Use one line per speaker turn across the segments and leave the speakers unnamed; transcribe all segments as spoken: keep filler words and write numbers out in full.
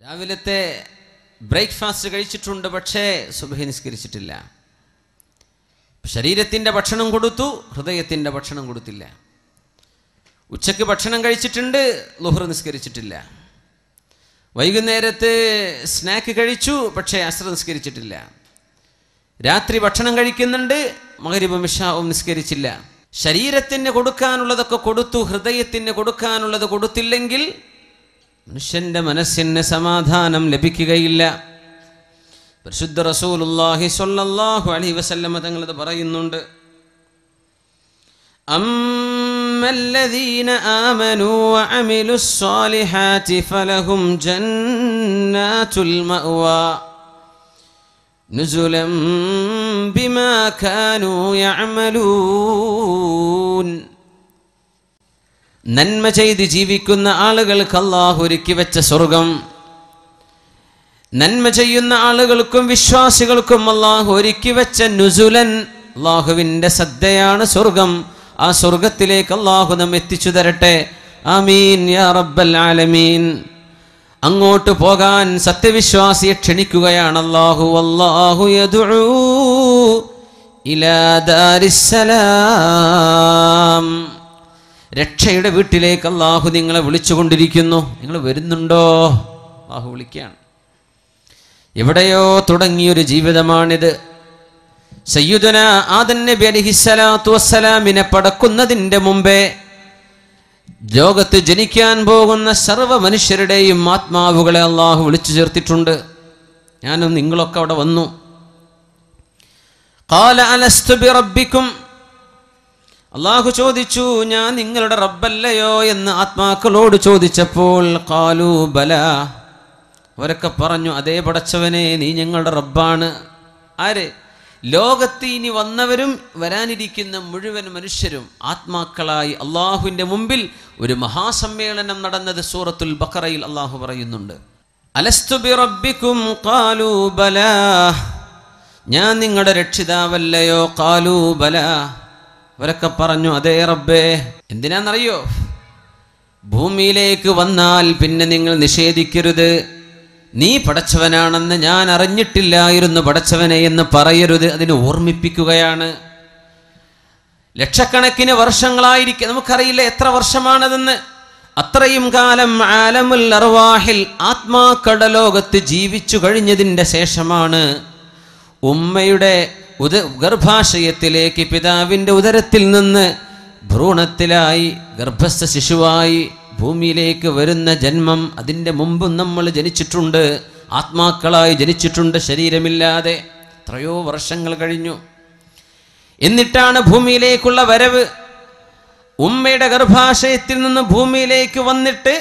രാവിലത്തെ ബ്രേക്ക്ഫാസ്റ്റ് കഴിച്ചിട്ടുണ്ട്, പക്ഷേ സുബ്ഹി നിസ്കരിച്ചിട്ടില്ല. ശരീരത്തിൻ്റെ ഭക്ഷണം കൊടുത്തു, ഹൃദയത്തിൻ്റെ ഭക്ഷണം കൊടുത്തില്ല. ഉച്ചയ്ക്ക് ഭക്ഷണം കഴിച്ചിട്ടുണ്ട്, ളുഹ്ർ നിസ്കരിച്ചിട്ടില്ല. വൈകുന്നേരത്ത് സ്നാക്ക് കഴിച്ചു, പക്ഷേ അസ്ർ നിസ്കരിച്ചിട്ടില്ല. രാത്രി ഭക്ഷണം കഴിക്കുന്നുണ്ട്, മഗ്രിബും ഇശാഉം നിസ്കരിച്ചില്ല. ശരീരത്തിന് കൊടുക്കാനുള്ളതൊക്കെ കൊടുത്തു, ഹൃദയത്തിന് കൊടുക്കാനുള്ളത് കൊടുത്തില്ലെങ്കിൽ മനുഷ്യൻ്റെ മനസ്സിന് സമാധാനം ലഭിക്കുകയില്ല. പരിശുദ്ധ റസൂലുള്ളാഹി സ്വല്ലല്ലാഹു അലൈഹി വസല്ലം തങ്ങളത് പറയുന്നുണ്ട്, അമ്മല്ലദീന ആമനൂ വഅമിലുസ് സ്വാലിഹാതി ഫലഹും ജന്നാത്തുൽ മഅവാ നുസുലൻ ബിമാ കാനൂ യഅമലൂൻ. നന്മ ചെയ്ത് ജീവിക്കുന്ന ആളുകൾക്ക് അല്ലാഹു ഒരുക്കി വെച്ച സ്വർഗം, നന്മ ചെയ്യുന്ന ആളുകൾക്കും വിശ്വാസികൾക്കും അല്ലാഹു ഒരുക്കി വെച്ച നുസുലൻ, അല്ലാഹുവിൻ്റെ സദ്യയാണ് സ്വർഗം. ആ സ്വർഗത്തിലേക്ക് അല്ലാഹു നമ്മെ എത്തിച്ചു തരട്ടെ. ആമീൻ യാ റബ്ബൽ ആലമീൻ. അങ്ങോട്ട് പോകാൻ സത്യവിശ്വാസിയെ ക്ഷണിക്കുകയാണ് അല്ലാഹു. വല്ലാഹു യദ്ഉ ഇലാ ദാരിസ്സലാം. രക്ഷയുടെ വീട്ടിലേക്ക് അല്ലാഹു നിങ്ങളെ വിളിച്ചുകൊണ്ടിരിക്കുന്നു. നിങ്ങൾ വരുന്നുണ്ടോ? അല്ലാഹു വിളിക്കുകയാണ്. എവിടെയോ തുടങ്ങിയൊരു ജീവിതമാണിത്. സയ്യിദുന ആദം നബി അലൈഹിസ്സലാത്തു വസ്സലാമിനെ പടക്കുന്നതിൻ്റെ മുമ്പേ ലോകത്ത് ജനിക്കാൻ പോകുന്ന സർവ്വ മനുഷ്യരുടെയും ആത്മാവുകളെ അല്ലാഹു വിളിച്ചു ചേർത്തിട്ടുണ്ട്. ഞാനും നിങ്ങളൊക്കെ അവിടെ വന്നു. ഖാല അലസ്തു ബിറബ്ബിക്കും. അല്ലാഹു ചോദിച്ചു, ഞാൻ നിങ്ങളുടെ റബ്ബല്ലയോ എന്ന് ആത്മാക്കളോട് ചോദിച്ചപ്പോൾ ഖാലൂ ബലാ, അവരൊക്കെ പറഞ്ഞു, അതേ പടച്ചവനെ, നീ ഞങ്ങളുടെ റബ്ബാണ്. ആര്? ലോകത്ത് ഇനി വന്നവരും വരാനിരിക്കുന്ന മുഴുവൻ മനുഷ്യരും ആത്മാക്കളായി അള്ളാഹുവിൻ്റെ മുമ്പിൽ ഒരു മഹാസമ്മേളനം നടന്നത് സൂറത്തുൽ ബഖറയിൽ അള്ളാഹു പറയുന്നുണ്ട്. അലസ്തു ബിറബ്ബിക്കും ഖാലൂ ബലാ, ഞാൻ നിങ്ങളുടെ രക്ഷിതാവല്ലയോ? ഖാലൂ ബലാ, അവരൊക്കെ പറഞ്ഞു, അതേ റബ്ബേ. എന്തിനാണെന്നറിയോ? ഭൂമിയിലേക്ക് വന്നാൽ പിന്നെ നിങ്ങൾ നിഷേധിക്കരുത്, നീ പടച്ചവനാണെന്ന് ഞാൻ അറിഞ്ഞിട്ടില്ലായിരുന്നു പടച്ചവനെ എന്ന് പറയരുത്. അതിന് ഓർമ്മിപ്പിക്കുകയാണ്. ലക്ഷക്കണക്കിന് വർഷങ്ങളായിരിക്കും, നമുക്കറിയില്ല എത്ര വർഷമാണതെന്ന്. അത്രയും കാലം ആലമുൽ അർവാഹിൽ ആത്മാക്കളുടെ ലോകത്ത് ജീവിച്ചു കഴിഞ്ഞതിൻ്റെ ശേഷമാണ് ഉമ്മയുടെ ഉദ ഗർഭാശയത്തിലേക്ക് പിതാവിൻ്റെ ഉദരത്തിൽ നിന്ന് ഭ്രൂണത്തിലായി ഗർഭസ്ഥ ശിശുവായി ഭൂമിയിലേക്ക് വരുന്ന ജന്മം. അതിൻ്റെ മുമ്പും നമ്മൾ ജനിച്ചിട്ടുണ്ട്, ആത്മാക്കളായി ജനിച്ചിട്ടുണ്ട്, ശരീരമില്ലാതെ. എത്രയോ വർഷങ്ങൾ കഴിഞ്ഞു. എന്നിട്ടാണ് ഭൂമിയിലേക്കുള്ള വരവ്. ഉമ്മയുടെ ഗർഭാശയത്തിൽ നിന്ന് ഭൂമിയിലേക്ക് വന്നിട്ട്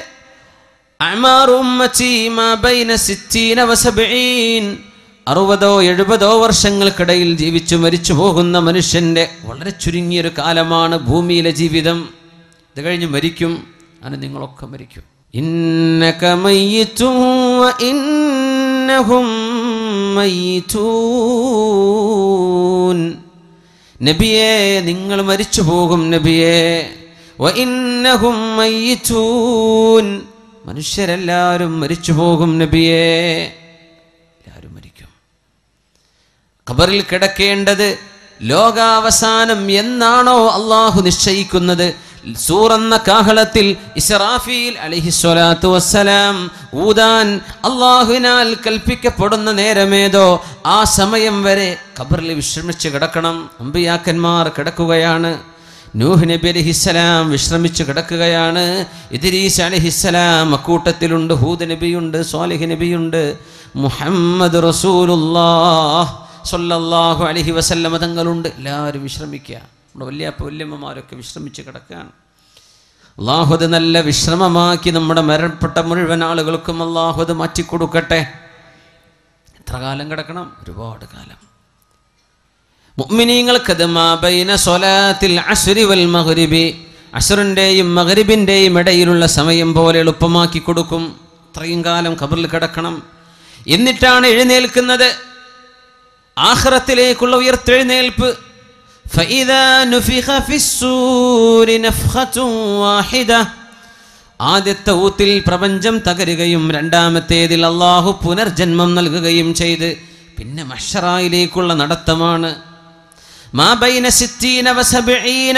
അറുപതോ എഴുപതോ വർഷങ്ങൾക്കിടയിൽ ജീവിച്ചു മരിച്ചു പോകുന്ന മനുഷ്യൻ്റെ വളരെ ചുരുങ്ങിയൊരു കാലമാണ് ഭൂമിയിലെ ജീവിതം. ഇത് കഴിഞ്ഞ് മരിക്കും. അങ്ങനെ നിങ്ങളൊക്കെ മരിക്കും. ഇന്നക മയ്യിതുൻ വ ഇന്നഹും മയ്യിതൂൻ. നബിയേ, നിങ്ങൾ മരിച്ചു പോകും നബിയേ. വ ഇന്നഹും മയ്യിതൂൻ, മനുഷ്യരെല്ലാവരും മരിച്ചു പോകും നബിയേ. എല്ലാവരും മരിക്കും. ഖബറിൽ കിടക്കേണ്ടത് ലോകാവസാനം എന്നാണോ അള്ളാഹു നിശ്ചയിക്കുന്നത്, സൂറന്ന കാഹളത്തിൽ ഇസ്രാഫീൽ അലൈഹിസ്സലാത്തു വസ്സലാം ഊതാൻ അള്ളാഹുവിനാൽ കൽപ്പിക്കപ്പെടുന്ന നേരമേതോ ആ സമയം വരെ ഖബറിൽ വിശ്രമിച്ച് കിടക്കണം. അമ്പിയാക്കന്മാർ കിടക്കുകയാണ്. നൂഹ് നബി അലൈഹിസ്സലാം വിശ്രമിച്ച് കിടക്കുകയാണ്. ഇദ്രീസ് അലൈഹിസ്സലാം അക്കൂട്ടത്തിലുണ്ട്. ഹൂദ് നബിയുണ്ട്, സ്വാലിഹ് നബിയുണ്ട്, മുഹമ്മദ് റസൂലുള്ളാഹ് സ്വല്ലല്ലാഹു അലൈഹി വസല്ലം തങ്ങളുണ്ട്. എല്ലാവരും വിശ്രമിക്കുക. നമ്മുടെ വല്യപ്പ വല്യമ്മമാരൊക്കെ വിശ്രമിച്ച് കിടക്കുകയാണ്. അല്ലാഹു അത് നല്ല വിശ്രമമാക്കി നമ്മുടെ മരണപ്പെട്ട മുഴുവൻ ആളുകൾക്കും അല്ലാഹു അത് മാറ്റിക്കൊടുക്കട്ടെ. എത്ര കാലം കിടക്കണം? ഒരുപാട് കാലം. മുഅ്മിനീങ്ങൾക്ക് മാ ബൈന സ്വലാത്തിൽ അസ്രി വൽ മഗ്രിബി, അസ്റിൻ്റെയും മഗ്രിബിൻ്റെയും ഇടയിലുള്ള സമയം പോലെ എളുപ്പമാക്കി കൊടുക്കും. അത്രയും കാലം ഖബറിൽ കിടക്കണം. എന്നിട്ടാണ് എഴുന്നേൽക്കുന്നത്. ആഖിറത്തിലേക്കുള്ള ഉയർത്തെഴുന്നേൽപ്പ്. فإذا نفخ في الصور نفخة واحدة, ആദ്യത്തെ ഊത്തിൽ പ്രപഞ്ചം തകരുകയും രണ്ടാമത്തേതിൽ അള്ളാഹു പുനർജന്മം നൽകുകയും ചെയ്ത് പിന്നെ മഹ്ശറായിലേക്കുള്ള നടത്തമാണ്. മാ ബൈന സിത്തീന വസബഈന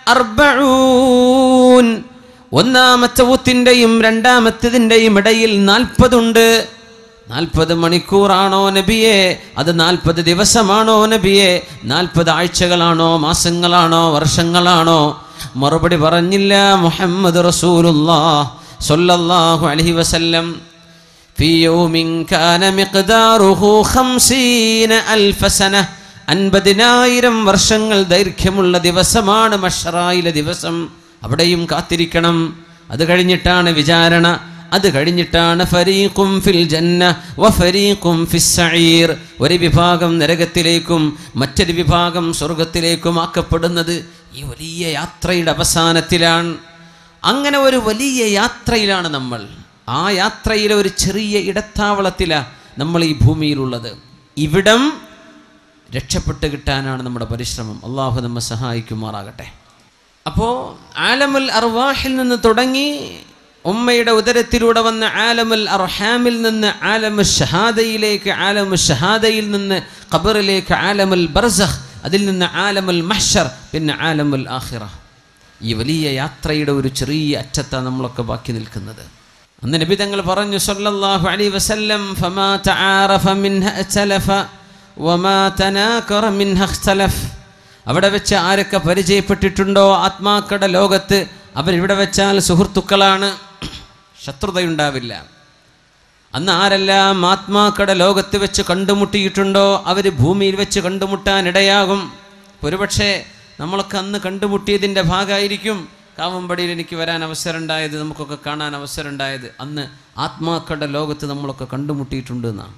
അർബഊൻ. ഒന്നാമത്തെ ഊത്തിൻ്റെയും രണ്ടാമത്തേതിൻ്റെയും ഇടയിൽ നാൽപ്പതുണ്ട്. നാൽപ്പത് മണിക്കൂറാണോ നബിയെ? അത് നാൽപ്പത് ദിവസമാണോ നബിയെ? നാൽപ്പത് ആഴ്ചകളാണോ മാസങ്ങളാണോ വർഷങ്ങളാണോ? മറുപടി പറഞ്ഞില്ല. മുഹമ്മദ് റസൂലുള്ളാഹ് സ്വല്ലല്ലാഹു അലൈഹി വസല്ലം ഫീ യൗമിൻ കാന മിഖ്ദാറുഹു ഖംസീന അൽഫ സന. അൻപതിനായിരം വർഷങ്ങൾ ദൈർഘ്യമുള്ള ദിവസമാണ് മഹ്ശറായിലെ ദിവസം. അവിടെയും കാത്തിരിക്കണം. അത് കഴിഞ്ഞിട്ടാണ് വിചാരണ. അത് കഴിഞ്ഞിട്ടാണ് ഫരീഖും ഫിൽ ജന്ന വ ഫരീഖും ഫിസ് സഈർ. ഒരു വിഭാഗം നരകത്തിലേക്കും മറ്റൊരു വിഭാഗം സ്വർഗത്തിലേക്കും ആക്കപ്പെടുന്നത് ഈ വലിയ യാത്രയുടെ അവസാനത്തിലാണ്. അങ്ങനെ ഒരു വലിയ യാത്രയിലാണ് നമ്മൾ. ആ യാത്രയിലെ ഒരു ചെറിയ ഇടത്താവളത്തിലാണ് നമ്മൾ ഈ ഭൂമിയിലുള്ളത്. ഇവിടം രക്ഷപ്പെട്ട് കിട്ടാനാണ് നമ്മുടെ പരിശ്രമം. അള്ളാഹു നമ്മെ സഹായിക്കുമാറാകട്ടെ. അപ്പോൾ ആലമുൽ അർവാഹിൽ നിന്ന് തുടങ്ങി ഉമ്മയുടെ ഉദരത്തിലൂടെ വന്ന ആലമുൽ അർഹാമിൽ നിന്ന് ആലമു ഷഹാദയിലേക്ക്, ആലമു ഷഹാദയിൽ നിന്ന് ഖബറിലേക്ക് ആലമുൽ ബർസഖ്, അതിൽ നിന്ന് ആലമുൽ മഹ്ശർ, പിന്നെ ആലമുൽ ആഖിറ. ഈ വലിയ യാത്രയുടെ ഒരു ചെറിയ അറ്റത്താണ് നമ്മളൊക്കെ ബാക്കി നിൽക്കുന്നത്. അന്ന് നബി തങ്ങൾ പറഞ്ഞു സല്ലല്ലാഹു അലൈഹി വസല്ലം, ഫമാ തആറഫ മിൻഹ അഖ്തലഫ വമാ തനാകറ മിൻഹ ഇഖ്തലഫ. അവിടെ വെച്ച് ആരൊക്കെ പരിചയപ്പെട്ടിട്ടുണ്ടോ ആത്മാക്കളുടെ ലോകത്ത്, അവരിവിടെ വെച്ചാൽ സുഹൃത്തുക്കളാണ്, ശത്രുതയുണ്ടാവില്ല. അന്ന് ആരെല്ലാം ആത്മാക്കളുടെ ലോകത്ത് വെച്ച് കണ്ടുമുട്ടിയിട്ടുണ്ടോ അവർ ഭൂമിയിൽ വെച്ച് കണ്ടുമുട്ടാൻ ഇടയാകും. ഒരുപക്ഷെ നമ്മളൊക്കെ അന്ന് കണ്ടുമുട്ടിയതിൻ്റെ ഭാഗമായിരിക്കും കാവമ്പടിയിൽ എനിക്ക് വരാൻ അവസരം ഉണ്ടായത്, നമുക്കൊക്കെ കാണാൻ അവസരം ഉണ്ടായത്. അന്ന് ആത്മാക്കളുടെ ലോകത്ത് നമ്മളൊക്കെ കണ്ടുമുട്ടിയിട്ടുണ്ട് എന്നാണ്.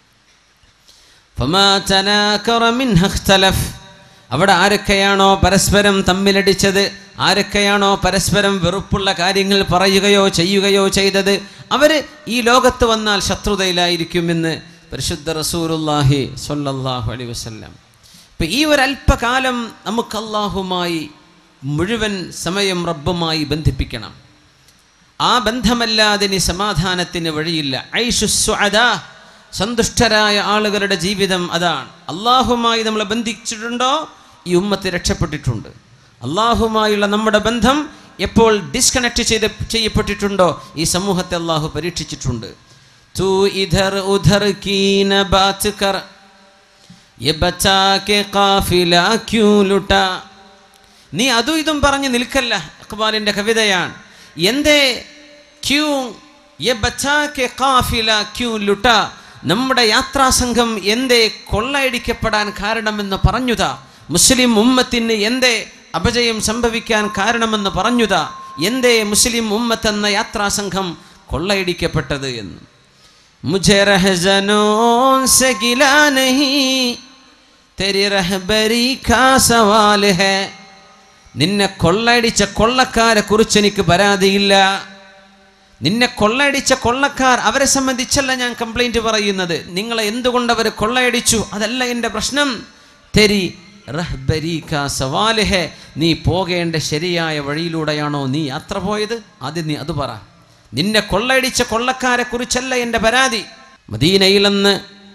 ഫമാ തനാകറ മിൻഹ ഇഖ്തലഫ. അവിടെ ആരൊക്കെയാണോ പരസ്പരം തമ്മിലടിച്ചത്, ആരൊക്കെയാണോ പരസ്പരം വെറുപ്പുള്ള കാര്യങ്ങൾ പറയുകയോ ചെയ്യുകയോ ചെയ്തത്, അവർ ഈ ലോകത്ത് വന്നാൽ ശത്രുതയിലായിരിക്കുമെന്ന് പരിശുദ്ധ റസൂലുള്ളാഹി സ്വല്ലല്ലാഹു അലൈഹി വസല്ലം. ഇപ്പം ഈ ഒരു അല്പകാലം നമുക്ക് അല്ലാഹുമായി മുഴുവൻ സമയം റബ്ബുമായി ബന്ധിപ്പിക്കണം. ആ ബന്ധമല്ലാതെ ഇനി സമാധാനത്തിന് വഴിയില്ല. ഐഷു സുഅദാ, സന്തുഷ്ടരായ ആളുകളുടെ ജീവിതം അതാണ്. അള്ളാഹുമായി നമ്മൾ ബന്ധിച്ചിട്ടുണ്ടോ ഈ ഉമ്മത്ത് രക്ഷപ്പെട്ടിട്ടുണ്ട്. അള്ളാഹുമായുള്ള നമ്മുടെ ബന്ധം എപ്പോൾ ഡിസ്കണക്ട് ചെയ്ത് ചെയ്യപ്പെട്ടിട്ടുണ്ടോ ഈ സമൂഹത്തെ അള്ളാഹു പരീക്ഷിച്ചിട്ടുണ്ട്. തൂ ഇധർ ഉധർ കീന ബാത് കർ യെ ബച്ചാ കെ ഖാഫില ക്യൂ ലുട്ട. നീ അതും ഇതും പറഞ്ഞ് നിൽക്കല്ല. ഇഖ്ബാലിൻ്റെ കവിതയാണ്. എന്തേ ക്യൂ യെ ബച്ചാ കെ ഖാഫില ക്യൂ ലുട്ട. നമ്മുടെ യാത്രാസംഘം എന്തേ കൊള്ളയടിക്കപ്പെടാൻ കാരണമെന്ന് പറഞ്ഞുതാ. മുസ്ലിം ഉമ്മത്തിന് എന്തേ അപജയം സംഭവിക്കാൻ കാരണമെന്ന് പറഞ്ഞുതാ. എന്തേ മുസ്ലിം ഉമ്മത്ത് എന്ന യാത്രാസംഘം കൊള്ളയടിക്കപ്പെട്ടത് എന്ന്. മുझे रहज़नों से गिला नहीं तेरी रहबरी का सवाल है. നിന്നെ കൊള്ളയടിച്ച കൊള്ളക്കാരെ കുറിച്ച് എനിക്ക് പരാതിയില്ല. നിന്നെ കൊള്ളയടിച്ച കൊള്ളക്കാർ, അവരെ സംബന്ധിച്ചല്ല ഞാൻ കംപ്ലൈൻറ്റ് പറയുന്നത്. നിങ്ങളെ എന്തുകൊണ്ട് അവർ കൊള്ളയടിച്ചു അതല്ല എൻ്റെ പ്രശ്നം. തെരി റഹ്ബരി കാ സവാൽ ഹെ. നീ പോകേണ്ട ശരിയായ വഴിയിലൂടെയാണോ നീ യാത്ര പോയത്? ആദ്യം നീ അത് പറ. നിന്നെ കൊള്ളയടിച്ച കൊള്ളക്കാരെ കുറിച്ചല്ല എൻ്റെ പരാതി. മദീനയിലെന്ന്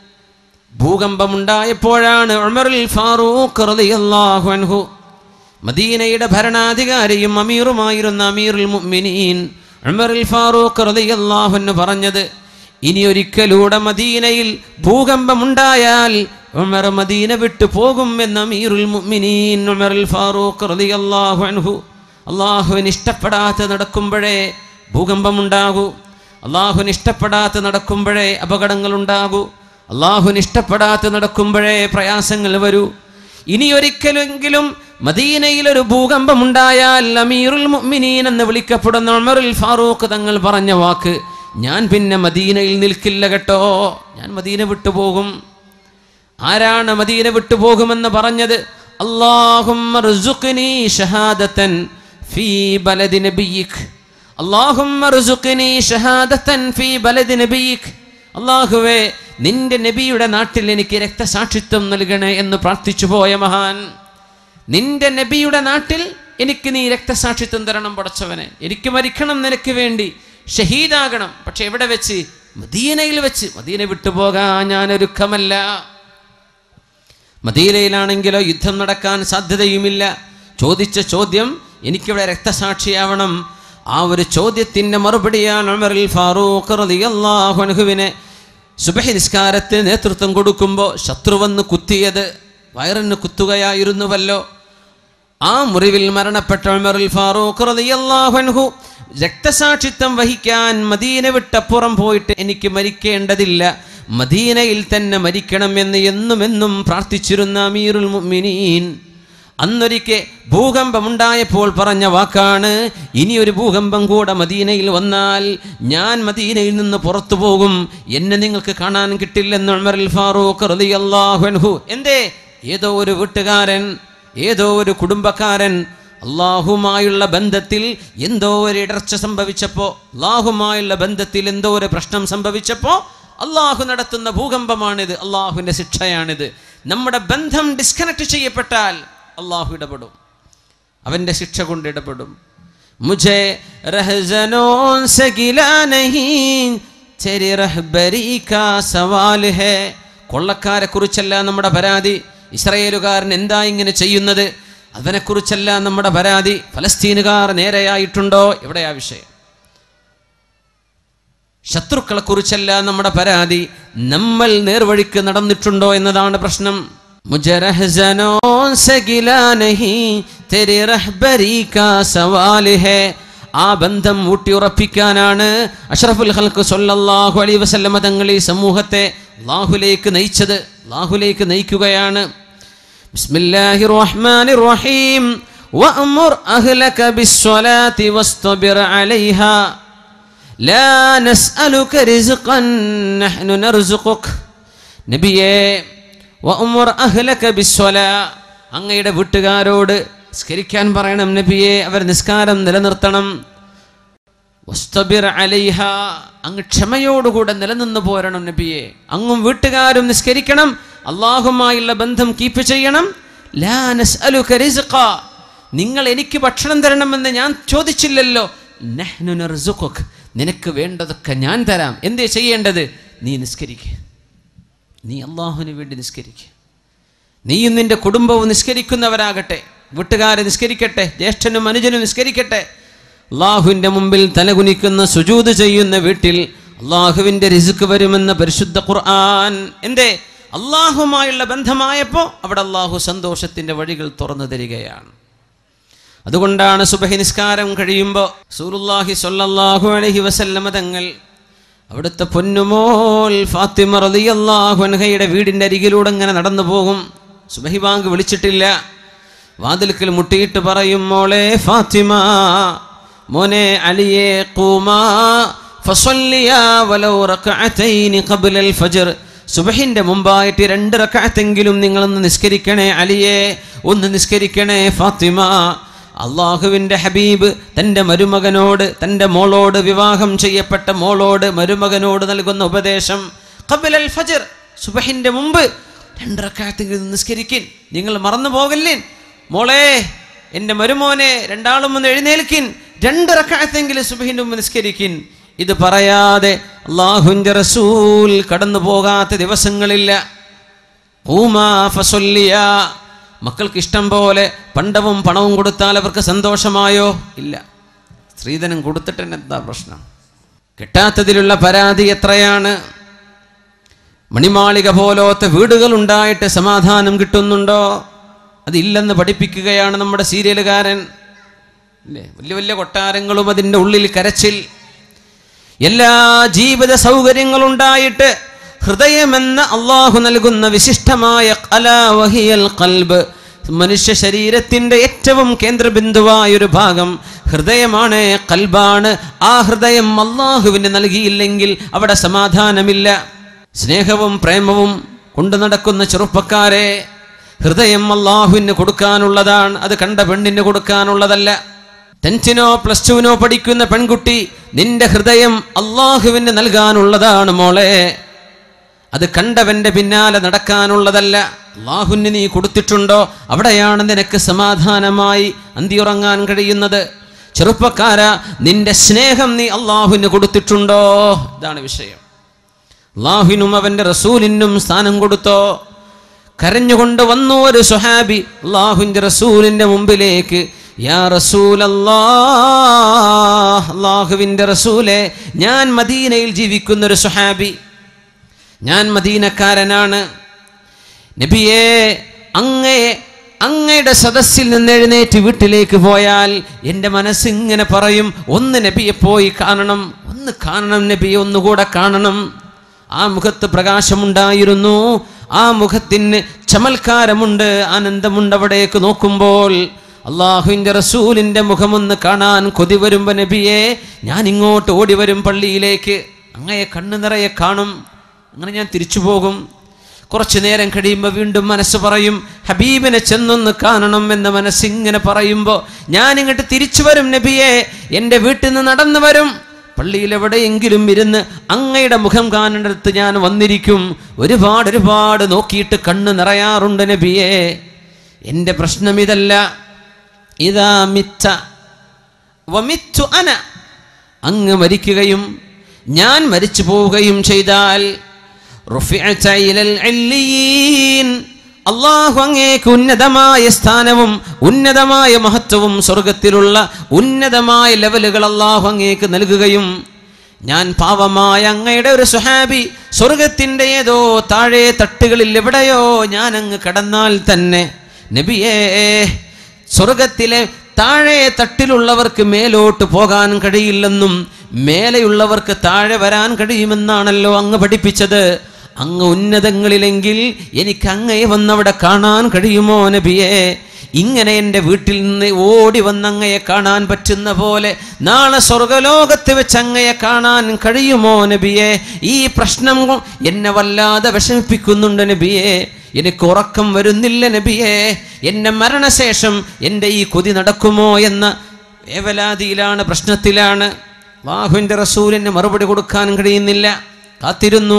ഭൂകമ്പമുണ്ടായപ്പോഴാണ് ഉമറുൽ ഫാറൂഖ് റളിയല്ലാഹു അൻഹു, മദീനയുടെ ഭരണാധികാരിയും അമീറുമായിരുന്ന അമീറുൽ മുഅ്മിനീൻ ഉമറുൽ ഫാറൂഖ് റളിയല്ലാഹു അൻഹു പറഞ്ഞത്, ഇനി ഒരിക്കലൂടെ മദീനയിൽ ഭൂകമ്പമുണ്ടായാൽ ഉമർ മദീന വിട്ടു പോകും എന്ന അമീറുൽ മുഅ്മിനീൻ ഉമറുൽ ഫാറൂഖ് റളിയല്ലാഹു അൻഹു. അള്ളാഹുവിന് ഇഷ്ടപ്പെടാതെ നടക്കുമ്പോഴേ ഭൂകമ്പമുണ്ടാകൂ. അള്ളാഹുവിന് ഇഷ്ടപ്പെടാതെ നടക്കുമ്പോഴേ അപകടങ്ങളുണ്ടാകൂ. അള്ളാഹുവിന് ഇഷ്ടപ്പെടാതെ നടക്കുമ്പോഴേ പ്രയാസങ്ങൾ വരൂ. ഇനി ഒരിക്കലെങ്കിലും മദീനയിലൊരു ഭൂകമ്പമുണ്ടായാൽ അമീറുൽ മുഅ്മിനീൻ എന്ന് വിളിക്കപ്പെടുന്ന ഉമറുൽ ഫാറൂഖ് തങ്ങൾ പറഞ്ഞ വാക്ക്, ഞാൻ പിന്നെ മദീനയിൽ നിൽക്കില്ല കേട്ടോ, ഞാൻ മദീന വിട്ടുപോകും. ആരാണ് മദീന വിട്ടുപോകുമെന്ന് പറഞ്ഞത്? അല്ലാഹുമ്മ ർസുഖ്നി ഷഹാദതൻ ഫീ ബലദി നബിയിക്. അല്ലാഹുമ്മ ർസുഖ്നി ഷഹാദതൻ ഫീ ബലദി നബിയിക്. അല്ലാഹുവേ, നിന്റെ നബിയുടെ നാട്ടിൽ എനിക്ക് രക്തസാക്ഷിത്വം നൽകണേ എന്ന് പ്രാർത്ഥിച്ചു പോയ മഹാൻ. നിന്റെ നബിയുടെ നാട്ടിൽ എനിക്ക് നീ രക്തസാക്ഷിത്വം തരണം പടച്ചവനെ, എനിക്ക് മരിക്കണം നിനക്ക് വേണ്ടി, ഷഹീദാകണം. പക്ഷെ എവിടെ വെച്ച്? മദീനയിൽ വെച്ച്. മദീന വിട്ടുപോകാൻ ഞാൻ ഒരുക്കമല്ല. മദീനയിലാണെങ്കിലോ യുദ്ധം നടക്കാൻ സാധ്യതയുമില്ല. ചോദിച്ച ചോദ്യം എനിക്കിവിടെ രക്തസാക്ഷിയാവണം. ആ ഒരു ചോദ്യത്തിൻ്റെ മറുപടിയാണ് ഉമറുൽ ഫാറൂഖ് റളിയല്ലാഹു അൻഹുവിനെ സുബഹി നിസ്കാരത്തിന് നേതൃത്വം കൊടുക്കുമ്പോൾ ശത്രു വന്ന് കുത്തിയത്. വയറിന് കുത്തുകയായിരുന്നുവല്ലോ. ആ മുറിവിൽ മരണപ്പെട്ട ഉമറുൽ ഫാറൂഖ് റളിയല്ലാഹു അൻഹു രക്തസാക്ഷിത്വം വഹിക്കാൻ മദീന വിട്ടപ്പുറം പോയിട്ട് എനിക്ക് മരിക്കേണ്ടതില്ല, മദീനയിൽ തന്നെ മരിക്കണം എന്ന് എന്നും എന്നും പ്രാർത്ഥിച്ചിരുന്ന അമീറുൽ മുഅ്മിനീൻ അന്നൊരിക്കെ ഭൂകമ്പമുണ്ടായപ്പോൾ പറഞ്ഞ വാക്കാണ്, ഇനിയൊരു ഭൂകമ്പം കൂടെ മദീനയിൽ വന്നാൽ ഞാൻ മദീനയിൽ നിന്ന് പുറത്തു പോകും, എന്നെ നിങ്ങൾക്ക് കാണാൻ കിട്ടില്ലെന്ന് ഉമറുൽ ഫാറൂഖ് റളിയല്ലാഹു അൻഹു. എന്തേ? ഏതോ ഒരു വീട്ടുകാരൻ, ഏതോ ഒരു കുടുംബക്കാരൻ അള്ളാഹുമായുള്ള ബന്ധത്തിൽ എന്തോ ഒരു ഇടർച്ച സംഭവിച്ചപ്പോൾ, അള്ളാഹുമായുള്ള ബന്ധത്തിൽ എന്തോ ഒരു പ്രശ്നം സംഭവിച്ചപ്പോൾ അള്ളാഹു നടത്തുന്ന ഭൂകമ്പമാണിത്, അള്ളാഹുവിൻ്റെ ശിക്ഷയാണിത്. നമ്മുടെ ബന്ധം ഡിസ്കണക്ട് ചെയ്യപ്പെട്ടാൽ അള്ളാഹു ഇടപെടും, അവൻ്റെ ശിക്ഷ കൊണ്ട് ഇടപെടും. മുझे रहज़नों से गिला नहीं तेरी रहबरी का सवाल है. കൊള്ളക്കാരെ കുറിച്ചല്ല നമ്മുടെ പരാതി. ഇസ്രായേലുകാരൻ എന്താ ഇങ്ങനെ ചെയ്യുന്നത്, അതിനെക്കുറിച്ചല്ല നമ്മുടെ പരാതി. ഫലസ്തീനുകാർ നേരെയായിട്ടുണ്ടോ, എവിടെയാ വിഷയം? ശത്രുക്കളെ കുറിച്ചല്ല നമ്മുടെ പരാതി, നമ്മൾ നേർവഴിക്ക് നടന്നിട്ടുണ്ടോ എന്നതാണ് പ്രശ്നം. മുझे रहज़नों से गिला नहीं तेरी रहबरी का सवाल है. ആ ബന്ധം ഊട്ടിയുറപ്പിക്കാനാണ് അഷ്റഫുൽ ഖൽഖ് സ്വല്ലല്ലാഹു അലൈഹി വസല്ലമ തങ്ങൾ ഈ സമൂഹത്തെ അല്ലാഹുവിലേക്ക് നയിച്ചത്, അല്ലാഹുവിലേക്ക് നയിക്കുകയാണ്. ബിസ്മില്ലാഹിർ റഹ്മാനിർ റഹീം വഅ്മുർ അഹ്ലക ബിസ്സലാത്തി വസ്തബിർ അലൈഹാ ലാ നസ്അലുക റിസ്ഖൻ നഹ്നു നർസുഖുക. നബിയേ, വഅ്മുർ അഹ്ലക ബിസ്സലാ, അങ്ങയുടെ വീട്ടുകാരോട് നിസ്കരിക്കാൻ പറയണം നബിയെ, അവർ നിസ്കാരം നിലനിർത്തണം. വസ്തബിർ അലൈഹാ, അങ്ങ് ക്ഷമയോടുകൂടെ നിലനിന്ന് പോരണം നബിയെ. അങ്ങും വീട്ടുകാരും നിസ്കരിക്കണം, അള്ളാഹുമായുള്ള ബന്ധം കീപ്പ് ചെയ്യണം. ലാ നസ്അലുക റിസ്ഖ, നിങ്ങൾ എനിക്ക് ഭക്ഷണം തരണമെന്ന് ഞാൻ ചോദിച്ചില്ലല്ലോ. നഹ്നു നർസുഖുക, നിനക്ക് വേണ്ടതൊക്കെ ഞാൻ തരാം. എന്തേ ചെയ്യേണ്ടത്? നീ നിസ്കരിക്കുക, നീ അള്ളാഹുവിന് വേണ്ടി നിസ്കരിക്കുക. നീയും നിന്റെ കുടുംബവും നിസ്കരിക്കുന്നവരാകട്ടെ, വീട്ടുകാരെ നിസ്കരിക്കട്ടെ, ജ്യേഷ്ഠനും അനുജനും നിസ്കരിക്കട്ടെ. അള്ളാഹുവിൻ്റെ മുമ്പിൽ തലകുനിക്കുന്ന സുജൂദ് ചെയ്യുന്ന വീട്ടിൽ അള്ളാഹുവിൻ്റെ റിസ്ക് വരുമെന്ന പരിശുദ്ധ ഖുർആൻ. എന്തേ? അള്ളാഹുമായുള്ള ബന്ധമായപ്പോൾ അവിടെ അള്ളാഹു സന്തോഷത്തിൻ്റെ വഴികൾ തുറന്നു തരികയാണ്. അതുകൊണ്ടാണ് സുബഹി നിസ്കാരം കഴിയുമ്പോൾ റസൂലുള്ളാഹി സ്വല്ലല്ലാഹു അലൈഹി വസല്ലമ തങ്ങൾ അവിടുത്തെ പൊന്നുമോൾ ഫാത്തിമ റളിയല്ലാഹു അൻഹയുടെ വീടിൻ്റെ അരികിലൂടെ ഇങ്ങനെ നടന്നു പോകും. സുബഹി ബാങ്ക് വിളിച്ചിട്ടില്ല, വാതിൽക്കൽ മുട്ടിയിട്ട് പറയും, മോളെ ഫാത്തിമ, മോനെ അലിയെ, ഖൂമാ ഫസല്ലിയാ വലൗ റക്അതൈനി ഖബ്ലൽ ഫജ്ർ. സുബഹിന്റെ മുമ്പായിട്ട് രണ്ട് റക്അത്തെങ്കിലും നിങ്ങളൊന്ന് നിസ്കരിക്കണേ അലിയെ, ഒന്ന് നിസ്കരിക്കണേ ഫാത്തിമ. അള്ളാഹുവിൻ്റെ ഹബീബ് തൻ്റെ മരുമകനോട്, തൻ്റെ മോളോട്, വിവാഹം ചെയ്യപ്പെട്ട മോളോട്, മരുമകനോട് നൽകുന്ന ഉപദേശം, ഖബ്ലൽ ഫജ്ർ, സുബഹിന്റെ മുമ്പ് രണ്ട് റക്അത്തെങ്കിലും നിസ്കരിക്കിൻ, നിങ്ങൾ മറന്നു പോകല്ലേ. മോളെ, എൻ്റെ മരുമോനെ, രണ്ടാളും ഒന്ന് എഴുന്നേൽക്കിൻ, രണ്ട് റക്അത്തെങ്കിലും സുബഹിന്റെ മുമ്പ് നിസ്കരിക്കിൻ. ഇത് പറയാതെ അല്ലാഹുവിൻ്റെ റസൂൽ കടന്നു പോകാത്ത ദിവസങ്ങളില്ല. ഖൂമാ ഫസല്ലിയാ, മക്കൾക്ക് ഇഷ്ടം പോലെ പണ്ടവും പണവും കൊടുത്താൽ അവർക്ക് സന്തോഷമായോ? ഇല്ല. സ്ത്രീധനം കൊടുത്തിട്ട് എന്താ പ്രശ്നം? കിട്ടാത്തതിലുള്ള പരാതി എത്രയാണ്? മണിമാളിക പോലത്തെ വീടുകൾ ഉണ്ടായിട്ട് സമാധാനം കിട്ടുന്നുണ്ടോ? അതില്ലെന്ന് പഠിപ്പിക്കുകയാണ് നമ്മുടെ സീരിയലുകാരൻ. അല്ലേ? വലിയ വലിയ കൊട്ടാരങ്ങളും അതിൻ്റെ ഉള്ളിൽ കരച്ചിൽ, എല്ലാ ജീവിത സൗകര്യങ്ങളുണ്ടായിട്ട് ഹൃദയമെന്ന അള്ളാഹു നൽകുന്ന വിശിഷ്ടമായ ഖലാ വഹിയൽ ഖൽബ്, മനുഷ്യ ശരീരത്തിൻ്റെ ഏറ്റവും കേന്ദ്രബിന്ദുവായൊരു ഭാഗം ഹൃദയമാണ്, ഖൽബാണ്. ആ ഹൃദയം അള്ളാഹുവിന് നൽകിയില്ലെങ്കിൽ അവിടെ സമാധാനമില്ല. സ്നേഹവും പ്രേമവും കൊണ്ടു നടക്കുന്ന ചെറുപ്പക്കാരെ, ഹൃദയം അള്ളാഹുവിന് കൊടുക്കാനുള്ളതാണ്, അത് കണ്ട പെണ്ണിന് കൊടുക്കാനുള്ളതല്ല. ടെൻത്തിനോ പ്ലസ് ടുവിനോ പഠിക്കുന്ന പെൺകുട്ടി, നിന്റെ ഹൃദയം അള്ളാഹുവിന് നൽകാനുള്ളതാണ് മോളെ. അത് കണ്ടവന്റെ പിന്നാലെ നടക്കാനുള്ളതല്ല. അള്ളാഹുവിന് നീ കൊടുത്തിട്ടുണ്ടോ, അവിടെയാണ് നിനക്ക് സമാധാനമായി അന്തിയുറങ്ങാൻ കഴിയുന്നത്. ചെറുപ്പക്കാരാ, നിന്റെ സ്നേഹം നീ അള്ളാഹുവിന് കൊടുത്തിട്ടുണ്ടോ? ഇതാണ് വിഷയം. അള്ളാഹുവിനും അവന്റെ റസൂലിനും സ്ഥാനം കൊടുത്തോ? കരഞ്ഞുകൊണ്ട് വന്നു ഒരു സ്വഹാബി അള്ളാഹുവിന്റെ റസൂലിന്റെ മുമ്പിലേക്ക്. യാ റസൂലല്ലാഹ്, അള്ളാഹുവിന്റെ റസൂലേ, ഞാൻ മദീനയിൽ ജീവിക്കുന്ന ഒരു സ്വഹാബി, ഞാൻ മദീനക്കാരനാണ്. നബിയേ, അങ്ങയെ അങ്ങയുടെ സദസ്സിൽ നിന്ന് എഴുന്നേറ്റ് വീട്ടിലേക്ക് പോയാൽ എൻ്റെ മനസ്സിങ്ങനെ പറയും, ഒന്ന് നബിയെ പോയി കാണണം, ഒന്ന് കാണണം നബിയെ, ഒന്നുകൂടെ കാണണം. ആ മുഖത്ത് പ്രകാശമുണ്ടായിരുന്നു, ആ മുഖത്തിന് ചമൽക്കാരമുണ്ട്, ആനന്ദമുണ്ട്. അവിടേക്ക് നോക്കുമ്പോൾ അള്ളാഹുവിൻ്റെ റസൂലിൻ്റെ മുഖമൊന്ന് കാണാൻ കൊതി വരുമ്പോൾ നബിയെ, ഞാൻ ഇങ്ങോട്ട് ഓടി വരും പള്ളിയിലേക്ക്, അങ്ങയെ കണ്ണു നിറയെ കാണും, അങ്ങനെ ഞാൻ തിരിച്ചു പോകും. കുറച്ചു നേരം കഴിയുമ്പോൾ വീണ്ടും മനസ്സ് പറയും, ഹബീബിനെ ചെന്നൊന്ന് കാണണം എന്ന മനസ്സിങ്ങനെ പറയുമ്പോൾ ഞാൻ ഇങ്ങോട്ട് തിരിച്ചു വരും നബിയെ, എൻ്റെ വീട്ടിൽ നിന്ന് നടന്നു വരും, പള്ളിയിൽ എവിടെയെങ്കിലും ഇരുന്ന് അങ്ങയുടെ മുഖം കാണേണ്ടടുത്ത് ഞാൻ വന്നിരിക്കും. ഒരുപാട് ഒരുപാട് നോക്കിയിട്ട് കണ്ണ് നിറയാറുണ്ട് നബിയെ. എൻ്റെ പ്രശ്നം ഇതല്ല. ഇതാ മിത്ത വമിത്തു അന, അങ്ങ് മരിക്കുകയും ഞാൻ മരിച്ചു പോവുകയും ചെയ്താൽ റുഫിഅത ഇലൽ അല്ലിയീൻ, അല്ലാഹു അങ്ങേക്ക് ഉന്നതമായ സ്ഥാനവും ഉന്നതമായ മഹത്വവും സ്വർഗത്തിലുള്ള ഉന്നതമായ ലെവലുകൾ അല്ലാഹു അങ്ങേക്ക് നൽകുകയും, ഞാൻ പാവമായ അങ്ങയുടെ ഒരു സ്വഹാബി സ്വർഗത്തിൻ്റെ ഏതോ താഴെ തട്ടുകളിൽ എവിടെയോ ഞാൻ അങ്ങ് കടന്നാൽ തന്നെ നബിയേ, സ്വർഗത്തിലെ താഴെ തട്ടിലുള്ളവർക്ക് മേലോട്ട് പോകാൻ കഴിയില്ലെന്നും മേലെയുള്ളവർക്ക് താഴെ വരാൻ കഴിയുമെന്നാണല്ലോ അങ്ങ് പഠിപ്പിച്ചത്. അങ്ങ് ഉന്നതങ്ങളിലെങ്കിൽ എനിക്ക് അങ്ങയെ വന്നവിടെ കാണാൻ കഴിയുമോ നബിയെ? ഇങ്ങനെ എൻ്റെ വീട്ടിൽ നിന്ന് ഓടി വന്ന് അങ്ങയെ കാണാൻ പറ്റുന്ന പോലെ നാളെ സ്വർഗലോകത്ത് വെച്ച് അങ്ങയെ കാണാൻ കഴിയുമോ നബിയെ? ഈ പ്രശ്നം എന്നെ വല്ലാതെ വിഷമിപ്പിക്കുന്നുണ്ട് നബിയെ. എനിക്ക് ഉറക്കം വരുന്നില്ല നബിയെ. എൻ്റെ മരണശേഷം എൻ്റെ ഈ കൊതി നടക്കുമോ എന്ന വേവലാതിയിലാണ്, പ്രശ്നത്തിലാണ്. അല്ലാഹുവിൻ്റെ റസൂലിന് മറുപടി കൊടുക്കാൻ കഴിയുന്നില്ല, കാത്തിരുന്നു.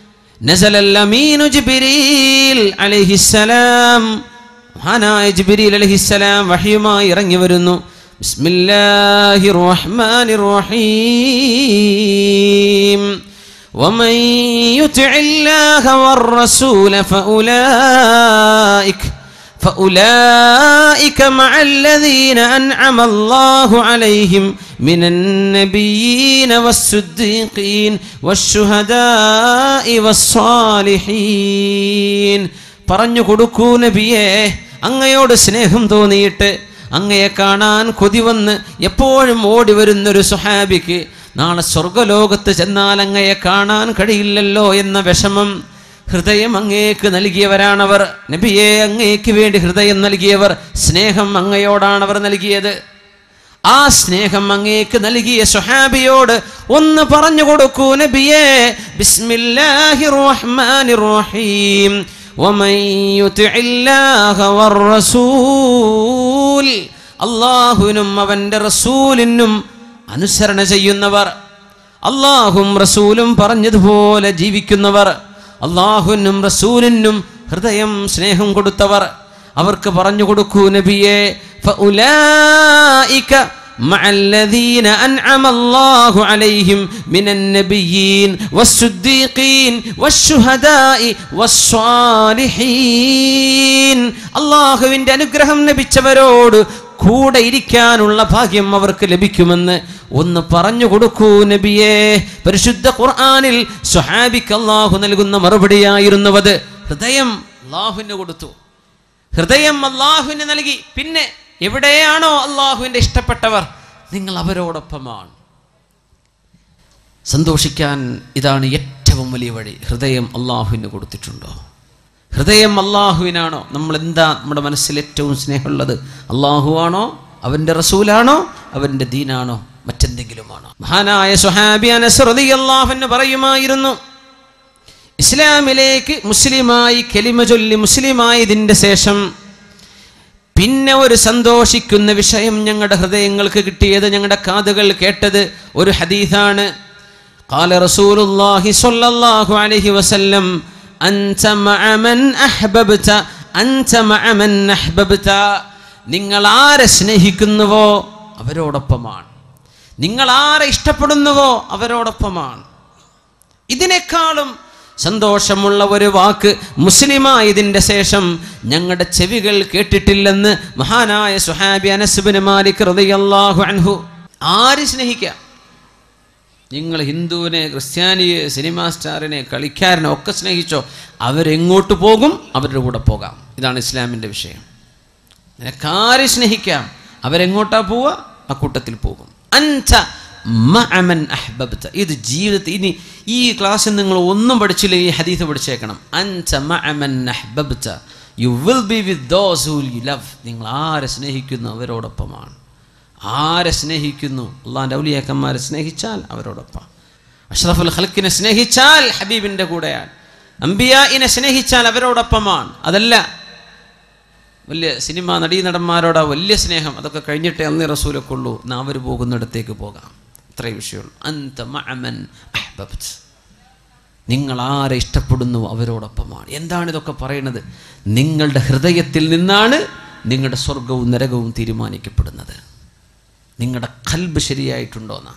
നസലൽ അമീനു ജിബ്രീൽ അലൈഹിസ്സലാം, മഹാനായ ജിബ്രീൽ അലൈഹിസ്സലാം വഹയുമായി ഇറങ്ങി വരുന്നു. ബിസ്മില്ലാഹിർ റഹ്മാനിർ റഹീം. വമൻ യുതിഇല്ലാഹ വർ-റസൂല ഫഉലൈക فأولئك مع الذين أنعم الله عليهم من النبيين والصديقين والشهداء والصالحين. പറഞ്ഞു കൊടുക്കൂ നബിയേ, അങ്ങയോട് സ്നേഹം തോന്നിയിട്ട് അങ്ങയെ കാണാൻ കൊതി വന്ന് എപ്പോഴും ഓടി വരുന്നൊരു സ്വഹാബിക്ക് നാളെ സ്വർഗലോകത്ത് ചെന്നാൽ അങ്ങയെ കാണാൻ കഴിയില്ലല്ലോ എന്ന വിഷമം ഹൃദയം അങ്ങേക്ക് നൽകിയവരാണവർ. നബിയെ, അങ്ങേക്ക് വേണ്ടി ഹൃദയം നൽകിയവർ, സ്നേഹം അങ്ങയോടാണവർ നൽകിയത്. ആ സ്നേഹം അങ്ങേക്ക് നൽകിയ സ്വഹാബിയോട് ഒന്ന് പറഞ്ഞു കൊടുക്കൂ നബിയെ. ബിസ്മില്ലാഹിർ റഹ്മാനിർ റഹീം. വമൻ യുതിഇല്ലാഹ വർ-റസൂൽ, അല്ലാഹുവിനും അവന്റെ റസൂലിനും അനുസരണ ചെയ്യുന്നവർ, അല്ലാഹും റസൂലും പറഞ്ഞതുപോലെ ജീവിക്കുന്നവർ, അല്ലാഹുവിനും റസൂലിനും ഹൃദയം സ്നേഹം കൊടുത്തവർ, അവർക്ക് പറഞ്ഞു കൊടുക്കൂ നബിയെ. ഫഉലൈക മഅല്ലദീന അൻഅമ അല്ലാഹു അലൈഹിം മിനൻ നബിയ്യീൻ വസ്സുദ്ദീഖീൻ വശുഹദാഇ വസ്സാലിഹീൻ. അല്ലാഹുവിൻ്റെ അനുഗ്രഹം ലഭിച്ചവരോട് കൂടെ ഇരിക്കാനുള്ള ഭാഗ്യം അവർക്ക് ലഭിക്കുമെന്ന് ഒന്ന് പറഞ്ഞു കൊടുക്കൂ നബിയേ. പരിശുദ്ധ ഖുർആനിൽ സ്വഹാബിക്ക് അല്ലാഹു നൽകുന്ന മറുപടിയായിരുന്നത് ഹൃദയം അല്ലാഹുവിന് കൊടുത്തു, ഹൃദയം അല്ലാഹുവിന് നൽകി. പിന്നെ എവിടെയാണോ അല്ലാഹുവിൻ്റെ ഇഷ്ടപ്പെട്ടവർ, നിങ്ങൾ അവരോടൊപ്പമാണ്. സന്തോഷിക്കാൻ ഇതാണ് ഏറ്റവും വലിയ വഴി. ഹൃദയം അല്ലാഹുവിന് കൊടുത്തിട്ടുണ്ടോ? ഹൃദയം അല്ലാഹുവിനാണോ? നമ്മൾ എന്താ നമ്മുടെ മനസ്സിൽ ഏറ്റവും സ്നേഹമുള്ളത്? അല്ലാഹു ആണോ, അവൻ്റെ റസൂലാണോ, അവൻ്റെ ദീനാണോ, മറ്റെന്തെങ്കിലുമാണോ? മഹാനായ സ്വഹാബി അനസ് റളിയല്ലാഹു അൻഹു പറയുമായിരുന്നു, ഇസ്ലാമിലേക്ക് മുസ്ലിമായി കലിമ ചൊല്ലി മുസ്ലിമായതിൻ്റെ ശേഷം പിന്നെ ഒരു സന്തോഷിക്കുന്ന വിഷയം ഞങ്ങളുടെ ഹൃദയങ്ങൾക്ക് കിട്ടിയത്, ഞങ്ങളുടെ കാതുകൾ കേട്ടത് ഒരു ഹദീസാണ്. ഖാല റസൂലുള്ളാഹി സ്വല്ലല്ലാഹു അലൈഹി വസല്ലം അൻത മഅ മൻ അഹ്ബബ്ത അൻത മഅ മൻ അഹ്ബബ്ത. നിങ്ങൾ ആരെ സ്നേഹിക്കുന്നുവോ അവരോടൊപ്പമാണ്, നിങ്ങൾ ആരെ ഇഷ്ടപ്പെടുന്നുവോ അവരോടൊപ്പമാണ്. ഇതിനേക്കാളും സന്തോഷമുള്ള ഒരു വാക്ക് മുസ്ലിമായതിൻ്റെ ശേഷം ഞങ്ങളുടെ ചെവികൾ കേട്ടിട്ടില്ലെന്ന് മഹാനായ സുഹാബി അനസ് ഇബ്നു മാലിക് റളിയല്ലാഹു അൻഹു. ആര് സ്നേഹിക്കാം? നിങ്ങൾ ഹിന്ദുവിനെ, ക്രിസ്ത്യാനിയെ, സിനിമാ സ്റ്റാറിനെ, കളിക്കാരനെ ഒക്കെ സ്നേഹിച്ചോ, അവരെങ്ങോട്ട് പോകും അവരുടെ കൂടെ പോകാം. ഇതാണ് ഇസ്ലാമിൻ്റെ വിഷയം. നിനക്കാരെ സ്നേഹിക്കാം, അവരെങ്ങോട്ടാ പോവുക ആ കൂട്ടത്തിൽ പോകും. അൻത മഅമൻ അഹ്ബബ്ത. ഇത് ജീവിതത്തിൽ ഇനി ഈ ക്ലാസ്സിൽ നിങ്ങൾ ഒന്നും പഠിച്ചില്ല, ഈ ഹദീസ് പഠിച്ചേക്കണം. അൻത മഅമൻ അഹ്ബബ്ത, you will be with those who you love. നിങ്ങൾ ആരെ സ്നേഹിക്കുന്നു അവരോടൊപ്പമാണ്. ആരെ സ്നേഹിക്കുന്നു, അള്ളാഹിൻ്റെ ഔലിയാക്കന്മാരെ സ്നേഹിച്ചാൽ അവരോടൊപ്പം. അഷ്റഫുൽ ഖൽഖിനെ സ്നേഹിച്ചാൽ ഹബീബിൻ്റെ കൂടെയാണ്. അംബിയാഇനെ സ്നേഹിച്ചാൽ അവരോടൊപ്പമാണ്. അതല്ല വലിയ സിനിമ നടീനടന്മാരോടാ വലിയ സ്നേഹം, അതൊക്കെ കഴിഞ്ഞിട്ടേ അന്നേ റസൂലൊക്കെ ഉള്ളൂ. എന്നാ അവർ പോകുന്നിടത്തേക്ക് പോകാം. അത്രയും വിഷയമുള്ളൂ. അൻത മഅമൻ അഹ്ബബ്ത, നിങ്ങൾ ആരെ ഇഷ്ടപ്പെടുന്നു അവരോടൊപ്പമാണ്. എന്താണ് ഇതൊക്കെ പറയുന്നത്? നിങ്ങളുടെ ഹൃദയത്തിൽ നിന്നാണ് നിങ്ങളുടെ സ്വർഗവും നരകവും തീരുമാനിക്കപ്പെടുന്നത്. നിങ്ങളുടെ ഖൽബ് ശരിയായിട്ടുണ്ടോന്നാ.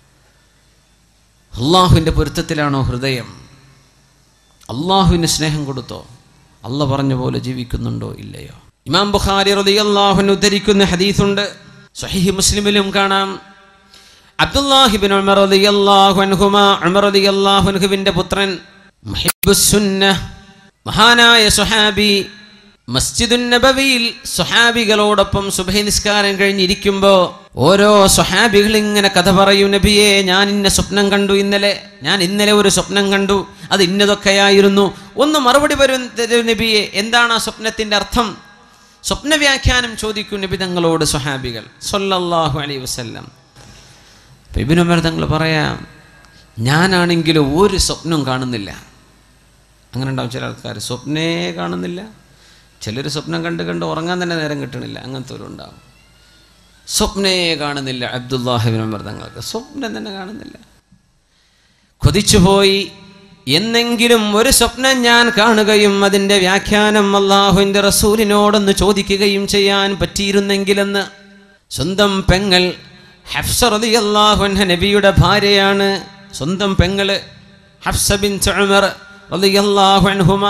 അള്ളാഹുവിൻ്റെ പൊരുത്തത്തിലാണോ ഹൃദയം? അള്ളാഹുവിന് സ്നേഹം കൊടുത്തോ? അള്ള പറഞ്ഞ പോലെ ജീവിക്കുന്നുണ്ടോ ഇല്ലയോ? ഇമാം ബുഖാരി റളിയല്ലാഹു അൻഹു ഉദ്ധരിക്കുന്ന ഹദീസുണ്ട്, സ്വഹീഹ് മുസ്ലിമിലും കാണാം. അബ്ദുല്ലാഹി ഇബ്നു ഉമർ റളിയല്ലാഹു അൻഹുമാ, ഉമർ റളിയല്ലാഹു അൻഹുവിൻ്റെ പുത്രൻ, മുഹിബ്ബുസ് സുന്നഹ്, മഹാനായ സ്വഹാബി, മസ്ജിദുൻ നബവിയിൽ സ്വഹാബികളോടൊപ്പം സുബ്ഹി നിസ്കാരം കഴിഞ്ഞിരിക്കുമ്പോൾ ഓരോ സ്വഹാബികൾ ഇങ്ങനെ കഥ പറയും. നബിയെ, ഞാൻ ഇന്ന സ്വപ്നം കണ്ടു ഇന്നലെ, ഞാൻ ഇന്നലെ ഒരു സ്വപ്നം കണ്ടു, അത് ഇന്നതൊക്കെയായിരുന്നു. ഒന്ന് മറുപടി വരും നബിയെ, എന്താണ് ആ സ്വപ്നത്തിൻ്റെ അർത്ഥം? സ്വപ്ന വ്യാഖ്യാനം ചോദിക്കും നബി തങ്ങളോട് സ്വഹാബികൾ സ്വല്ലല്ലാഹു അലൈഹി വസല്ലം. അപ്പം ഇബ്നു ഉമർ തങ്ങൾ പറയാം, ഞാനാണെങ്കിലും ഒരു സ്വപ്നം കാണുന്നില്ല. അങ്ങനെ ഉണ്ടാവും ചില ആൾക്കാർ, സ്വപ്നേ കാണുന്നില്ല. ചിലർ സ്വപ്നം കണ്ട് കണ്ട് ഉറങ്ങാൻ തന്നെ നേരം കിട്ടണില്ല, അങ്ങനത്തെ ഒരു ഉണ്ടാവും. സ്വപ്നേ കാണുന്നില്ല അബ്ദുല്ലാഹി ഇബ്നു ഉമർ തങ്ങൾക്ക്, സ്വപ്നം തന്നെ കാണുന്നില്ല. കൊതിച്ചുപോയി, എന്നെങ്കിലും ഒരു സ്വപ്നം ഞാൻ കാണുകയും അതിൻ്റെ വ്യാഖ്യാനം അള്ളാഹുവിൻ്റെ റസൂലിനോടൊന്ന് ചോദിക്കുകയും ചെയ്യാൻ പറ്റിയിരുന്നെങ്കിലെന്ന്. സ്വന്തം പെങ്ങൾ ഹഫ്സ റളിയല്ലാഹു അൻഹ നബിയുടെ ഭാര്യയാണ്. സ്വന്തം പെങ്ങള് ഹഫ്സ ബിൻത് ഉമർ റളിയല്ലാഹു അൻഹുമാ.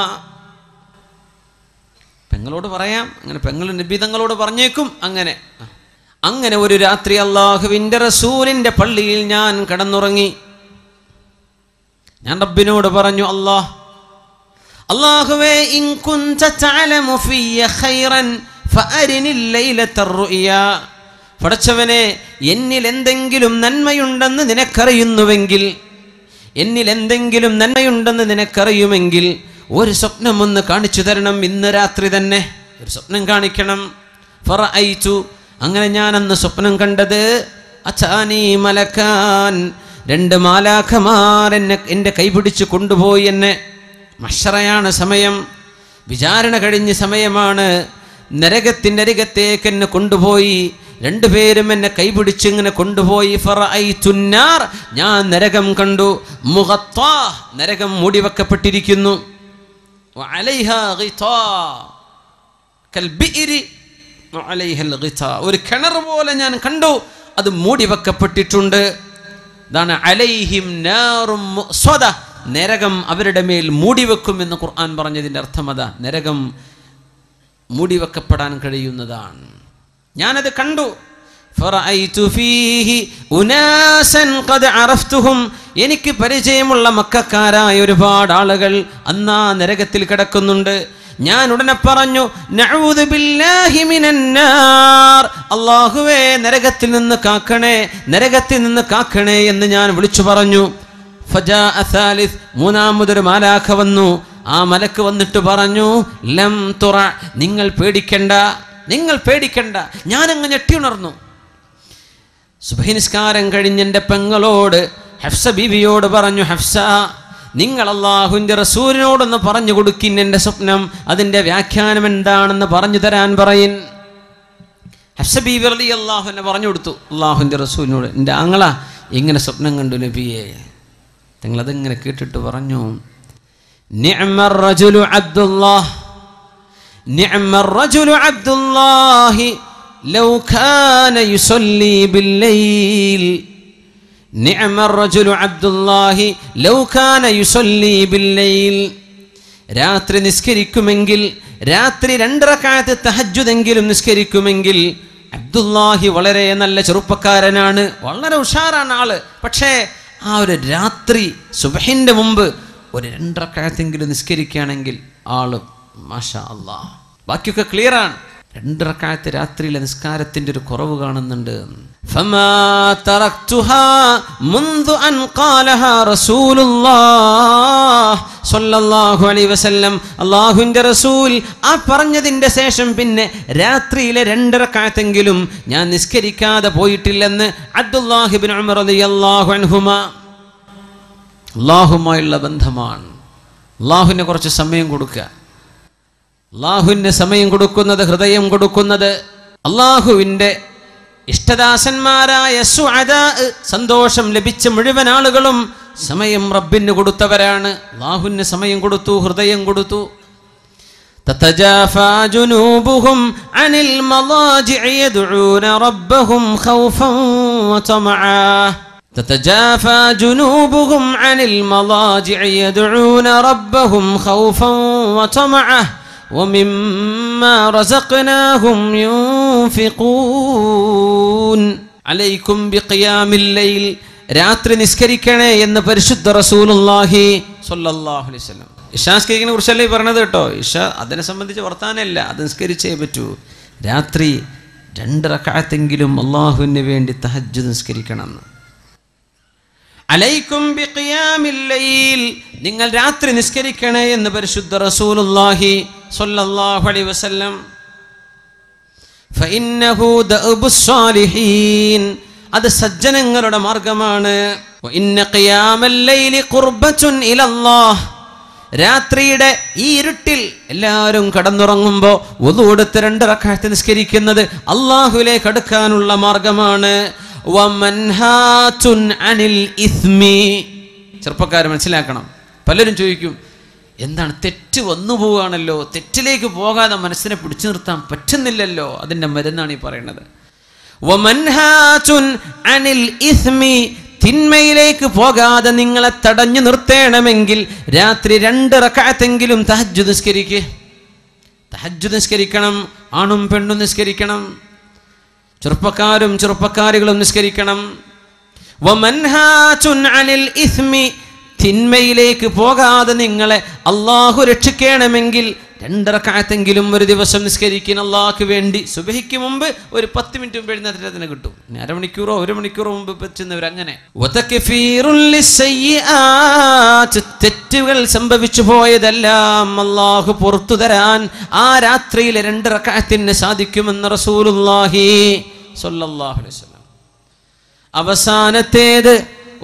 പെങ്ങളോട് പറയാം, അങ്ങനെ പെങ്ങൾ നബി തങ്ങളോട് പറഞ്ഞേക്കും. അങ്ങനെ അങ്ങനെ ഒരു രാത്രി അള്ളാഹുവിൻ്റെ റസൂലിൻ്റെ പള്ളിയിൽ ഞാൻ കിടന്നുറങ്ങി. ഞാൻ റബ്ബിനോട് പറഞ്ഞു, അല്ലാഹ് അല്ലാഹുവേ, ഇൻ കുൻത തഅലമു ഫിയ ഖൈറൻ ഫഅരിനിൽ ലൈലത്തർ റുയാ. പടച്ചവനെ, എന്നിൽ എന്തെങ്കിലും നന്മയുണ്ടെന്ന് നിനക്കറിയുന്നുവെങ്കിൽ, എന്നിൽ എന്തെങ്കിലും നന്മയുണ്ടെന്ന് നിനക്കറിയുമെങ്കിൽ ഒരു സ്വപ്നം ഒന്ന് കാണിച്ചു തരണം. ഇന്ന് രാത്രി തന്നെ ഒരു സ്വപ്നം കാണിക്കണം. ഫറഅയ്തു, അങ്ങനെ ഞാൻ അന്ന് സ്വപ്നം കണ്ടത്, അതാനി മലക്കാൻ, രണ്ട് മാലാഖമാർ എന്നെ എൻ്റെ കൈപിടിച്ച് കൊണ്ടുപോയി. എന്നെ മഹ്ശറയാണ് സമയം, വിചാരണ കഴിഞ്ഞ സമയമാണ്. നരകത്തിൻ്റെ അരികത്തേക്ക് എന്നെ കൊണ്ടുപോയി. രണ്ടുപേരും എന്നെ കൈപിടിച്ച് ഇങ്ങനെ കൊണ്ടുപോയി. ഫറഅയ്തുന്നാർ, ഞാൻ നരകം കണ്ടു. മുഗത്താ, നരകം മൂടിവെക്കപ്പെട്ടിരിക്കുന്നു. വഅലൈഹാ ഗിതാ കൽബിഇരി വഅലൈഹൽ ഗിതാ, ഒരു കിണർ പോലെ ഞാൻ കണ്ടു, അത് മൂടിവെക്കപ്പെട്ടിട്ടുണ്ട്. ഇതാണ് അലൈഹിം നാറും മുഅ്സദ, നരകം അവരുടെ മേൽ മൂടിവെക്കും എന്ന് ഖുർആൻ പറഞ്ഞതിൻ്റെ അർത്ഥം അതാ. നരകം മൂടിവെക്കപ്പെടാൻ കഴിയുന്നതാണ്. ഞാനത് കണ്ടു. ഫറഅയ്തു ഫീഹി ഉനാസൻ ഖദ് അറഫ്തുഹും, എനിക്ക് പരിചയമുള്ള മക്കക്കാരായ ഒരുപാട് ആളുകൾ അന്നാ നരകത്തിൽ കിടക്കുന്നുണ്ട്. ഞാൻ ഉടനെ പറഞ്ഞു, നഊദു ബില്ലാഹി മിനന്നാർ, അല്ലാഹുവേ നരകത്തിൽ നിന്ന് കാക്കണേ, നരകത്തിൽ നിന്ന് കാക്കണേ എന്ന് ഞാൻ വിളിച്ചു പറഞ്ഞു. ഫജാഅ സാലിസ്, മൂന്നാമതൊരു മാലാഖ വന്നു. ആ മലക്ക് വന്നിട്ട് പറഞ്ഞു, ലം തുറ, നിങ്ങൾ പേടിക്കണ്ട, നിങ്ങൾ പേടിക്കണ്ട. ഞാനങ്ങ് ഞെട്ടിയുണർന്നു. സുബ്ഹി നിസ്കാരം കഴിഞ്ഞ് എൻ്റെ പെങ്ങളോട് ഹഫ്സ ബീവിയോട് പറഞ്ഞു, ഹഫ്സ, നിങ്ങൾ അല്ലാഹുവിൻ്റെ റസൂലിനോടൊന്ന് പറഞ്ഞു കൊടുക്കിൻ എൻ്റെ സ്വപ്നം, അതിൻ്റെ വ്യാഖ്യാനം എന്താണെന്ന് പറഞ്ഞു തരാൻ പറയിൻ. ഹഫ്സ ബീവി റളിയല്ലാഹു അൻഹ പറഞ്ഞു കൊടുത്തു അല്ലാഹുവിൻ്റെ റസൂലിനോട്, എൻ്റെ ആങ്ങള ഇങ്ങനെ സ്വപ്നം കണ്ടു നബിയെ. നിങ്ങളതിങ്ങനെ കേട്ടിട്ട് പറഞ്ഞു, നിഅമർ റജുലു അബ്ദുല്ലാഹ് നിഅമർ റജുലു അബ്ദുല്ലാഹി ലൗ കാന യുസല്ലി ബില്ലൈൽ നിഅമർ റജുലു അബ്ദുല്ലാഹി ലൗ കാന യുസല്ലി ബില്ലൈൽ. രാത്രി നിസ്കരിക്കുമെങ്കിൽ, രാത്രി രണ്ട് റക്അത്ത് തഹജ്ജുദെങ്കിലും നിസ്കരിക്കുമെങ്കിൽ, അബ്ദുല്ലാഹി വളരെ നല്ല ചെറുപ്പക്കാരനാണ്, വളരെ ഉഷാറാണ് ആള്. പക്ഷേ ആ ഒരു രാത്രി സുബ്ഹിന്റെ മുമ്പ് ഒരു രണ്ട് റക്അത്തെങ്കിലും നിസ്കരിക്കുകയാണെങ്കിൽ ആള് മാഷാ അല്ലാഹ്, ബാക്കിയൊക്കെ ക്ലിയറാണ്. രണ്ട് റക്അത്ത് രാത്രിയിലെ നിസ്കാരത്തിന്റെ ഒരു കുറവ് കാണുന്നുണ്ട്. ഫമാ തറക്തുഹാ മുൻദു അൻ ഖാലഹാ റസൂലുള്ളാഹ് സ്വല്ലല്ലാഹു അലൈഹി വസല്ലം. അല്ലാഹുവിന്റെ റസൂൽ ആ പറഞ്ഞതിന്റെ ശേഷം പിന്നെ രാത്രിയിലെ രണ്ട് റക്അത്തെങ്കിലും ഞാൻ നിസ്കരിക്കാതെ പോയിട്ടില്ലെന്ന് അബ്ദുല്ലാഹ് ഇബ്നു ഉമർ റളിയല്ലാഹു അൻഹുമാ. അല്ലാഹുമായുള്ള ബന്ധമാണ്. അല്ലാഹുവിന് കുറച്ച് സമയം കൊടുക്കുക. അള്ളാഹുവിൻ്റെ സമയം കൊടുക്കുന്നത്, ഹൃദയം കൊടുക്കുന്നത്, അള്ളാഹുവിൻ്റെ ഇഷ്ടദാസന്മാരായ സുഅദാ, സന്തോഷം ലഭിച്ച മുഴുവൻ ആളുകളും സമയം റബ്ബിന് കൊടുത്തവരാണ്. അള്ളാഹുവിന് സമയം കൊടുത്തു, ഹൃദയം കൊടുത്തു. തതജാഫാ ജുനൂബുഹും അനിൽ മളാജിഇ യദ്ഊന റബ്ബഹും ഖൗഫൻ വതമആ. തതജാഫാ ജുനൂബുഹും അനിൽ മളാജിഇ യദ്ഊന റബ്ബഹും ഖൗഫൻ വതമആ ومما رزقناهم ينفقون عليكم بقيام الليل. രാത്രി നിസ്കരിക്കണേ എന്ന് പരിശുദ്ധ റസൂലുള്ളാഹി സ്വല്ലല്ലാഹു അലൈഹി വസല്ലം. ഇശാ നിസ്കരിക്കണെ കുറിച്ചല്ലേ പറഞ്ഞത് കേട്ടോ. ഇശ അതിനെ സംബന്ധിച്ച് വർത്താനല്ല, അത് നിസ്കരിച്ചേ പറ്റൂ. രാത്രി രണ്ട് റക്അത്തെങ്കിലും അള്ളാഹുവിന് വേണ്ടി തഹജ്ജുദ് നിസ്കരിക്കണം. അലൈക്കും ബിഖിയാമിൽ ലൈൽ, നിങ്ങൾ രാത്രി നിസ്കരിക്കണേ എന്ന് പരിശുദ്ധ റസൂലുള്ളാഹി സ്വല്ലല്ലാഹു അലൈഹി വസല്ലം. ഫഇന്നഹു ദഅബുസ് സാലിഹീൻ, അത് സജ്ജനങ്ങളുടെ മാർഗമാണ്. വഇന്ന ഖിയാമൽ ലൈലി ഖുർബത്തുൻ ഇലല്ലാഹ്, രാത്രിയുടെ ഈ ഇരുട്ടിൽ എല്ലാവരും കടന്നുറങ്ങുമ്പോൾ വുളു എടുത്ത് രണ്ട് റക്അത്ത് നിസ്കരിക്കുന്നത് അല്ലാഹുവിലേക്ക് അടുക്കാനുള്ള മാർഗമാണ്. വമൻഹാതുൻ അനിൽ ഇസ്മി, ചെറുപ്പക്കാർ മനസ്സിലാക്കണം. പലരും ചോദിക്കും, എന്താണ് തെറ്റ് വന്നു പോവുകയാണല്ലോ, തെറ്റിലേക്ക് പോകാതെ മനസ്സിനെ പിടിച്ചു നിർത്താൻ പറ്റുന്നില്ലല്ലോ, അതിൻ്റെ മരുന്നാണ് ഈ പറയുന്നത്. വമൻഹാതുൻ അനിൽ ഇസ്മി, തിന്മയിലേക്ക് പോകാതെ നിങ്ങളെ തടഞ്ഞു നിർത്തേണമെങ്കിൽ രാത്രി രണ്ട് റക്അത്തെങ്കിലും തഹജ്ജുദ് നിസ്കരിക്കുക. തഹജ്ജുദ് നിസ്കരിക്കണം, ആണും പെണ്ണും നിസ്കരിക്കണം, ചെറുപ്പക്കാരും ചെറുപ്പക്കാരികളും നിസ്കരിക്കണം. വമൻഹാതുൻ അനിൽ ഇസ്മി, തിന്മയിലേക്ക് പോകാതെ നിങ്ങളെ അള്ളാഹു രക്ഷിക്കണമെങ്കിൽ രണ്ട് റക്അത്തെങ്കിലും ഒരു ദിവസം നിസ്കരിക്കുന്ന അള്ളാഹ്ക്ക് വേണ്ടി. സുബഹിക്ക് മുമ്പ് ഒരു പത്ത് മിനിറ്റ് മുമ്പ് എഴുന്നേറ്റത്തിന് കിട്ടും. അരമണിക്കൂറോ ഒരു മണിക്കൂറോ മുമ്പ് പറ്റുന്നവർ അങ്ങനെ. തെറ്റുകൾ സംഭവിച്ചു പോയതെല്ലാം അള്ളാഹു പുറത്തു തരാൻ ആ രാത്രിയിലെ രണ്ട് റക്അത്തിന് സാധിക്കുമെന്ന് റസൂലുള്ളാഹി സ്വല്ലല്ലാഹു അലൈഹി വസല്ലം. അവസാനത്തേത്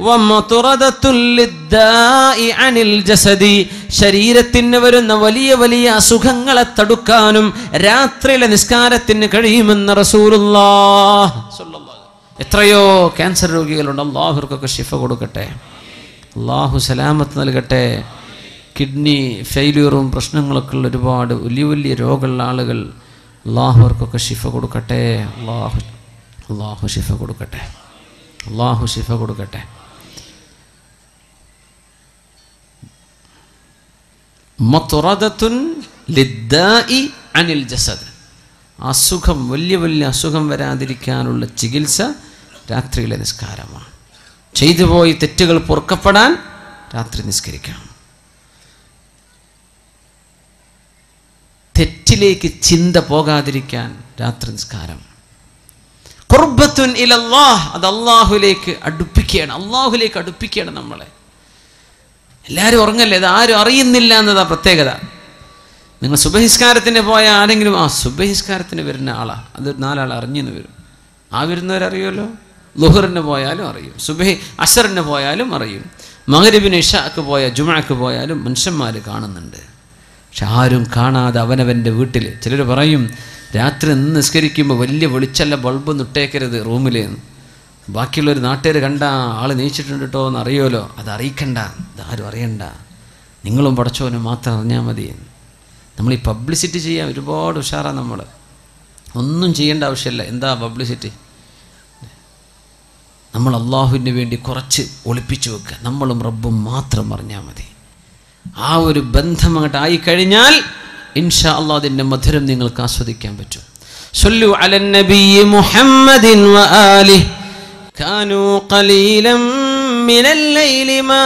ശരീരത്തിന് വരുന്ന വലിയ വലിയ അസുഖങ്ങളെ തടുക്കാനും രാത്രിയിലെ നിസ്കാരത്തിന് കഴിയുമെന്ന് റസൂലുള്ളാഹ് സ്വല്ലല്ലാഹു. എത്രയോ ക്യാൻസർ രോഗികളുണ്ട്, അല്ലാഹുവർക്കൊക്കെ ശിഫ കൊടുക്കട്ടെ, അല്ലാഹു സലാമത്ത് നൽകട്ടെ. കിഡ്നി ഫെയിലിയറും പ്രശ്നങ്ങളൊക്കെ ഉള്ള ഒരുപാട് വലിയ വലിയ രോഗമുള്ള ആളുകൾ, അല്ലാഹുവർക്കൊക്കെ ശിഫ കൊടുക്കട്ടെ. അല്ലാഹു അല്ലാഹു ശിഫ കൊടുക്കട്ടെ, അല്ലാഹു ശിഫ കൊടുക്കട്ടെ. മത്റദത്തുൻ ലിദ്ദാഇ അനിൽ ജസദ്, അസുഖം, വലിയ വലിയ അസുഖം വരാതിരിക്കാനുള്ള ചികിത്സ രാത്രിയിലെ നിസ്കാരമാണ്. ചെയ്തു പോയി തെറ്റുകൾ പൊറുക്കപ്പെടാൻ രാത്രി നിസ്കരിക്കണം. തെറ്റിലേക്ക് ചിന്ത പോകാതിരിക്കാൻ രാത്രി നിസ്കാരം. ഖുർബത്തുൻ ഇലല്ലാഹ്, അത് അള്ളാഹുലേക്ക് അടുപ്പിക്കുകയാണ്, അള്ളാഹുലേക്ക് അടുപ്പിക്കുകയാണ് നമ്മളെ. എല്ലാവരും ഉറങ്ങല്ലേ, ഇത് ആരും അറിയുന്നില്ല എന്നതാ പ്രത്യേകത. നിങ്ങൾ സുബഹിസ്കാരത്തിന് പോയ ആരെങ്കിലും ആ സുബഹിസ്കാരത്തിന് വരുന്ന ആളാണ്, അത് നാലാൾ അറിഞ്ഞെന്ന് വരും. ആ വരുന്നവരറിയുമല്ലോ. ളുഹറിന് പോയാലും അറിയും, സുബഹി അസറിന് പോയാലും അറിയും, മഗ്രിബിന് ഇശാക്ക് പോയ ജുമഅക്ക് പോയാലും മനുഷ്യന്മാർ കാണുന്നുണ്ട്. പക്ഷെ ആരും കാണാതെ അവനവൻ്റെ വീട്ടിൽ. ചിലർ പറയും രാത്രി നിന്ന് നിസ്കരിക്കുമ്പോൾ വലിയ വെളിച്ചല്ല ബൾബ് നിട്ടേക്കരുത് റൂമിൽ. ബാക്കിയുള്ളൊരു നാട്ടുകാർ കണ്ട ആൾ നീച്ചിട്ടുണ്ട് കേട്ടോ എന്ന് അറിയുമല്ലോ, അത് അറിയിക്കണ്ട, ഇതാരും അറിയണ്ട. നിങ്ങളും പടച്ചോനും മാത്രം അറിഞ്ഞാൽ മതി. നമ്മൾ ഈ പബ്ലിസിറ്റി ചെയ്യാൻ ഒരുപാട് ഉഷാറാണ്. നമ്മൾ ഒന്നും ചെയ്യേണ്ട ആവശ്യമില്ല. എന്താ പബ്ലിസിറ്റി? നമ്മൾ അള്ളാഹുവിന് വേണ്ടി കുറച്ച് ഒളിപ്പിച്ചു വെക്കുക. നമ്മളും റബ്ബും മാത്രം അറിഞ്ഞാൽ മതി. ആ ഒരു ബന്ധം അങ്ങോട്ട് ആയിക്കഴിഞ്ഞാൽ ഇൻഷാ അല്ലാഹ് അതിൻ്റെ മധുരം നിങ്ങൾക്ക് ആസ്വദിക്കാൻ പറ്റും. സല്ലു അലൻ നബിയ്യി മുഹമ്മദിൻ വആലിഹി കാനൂ ഖലീലൻ മിനൽ ലൈലി മാ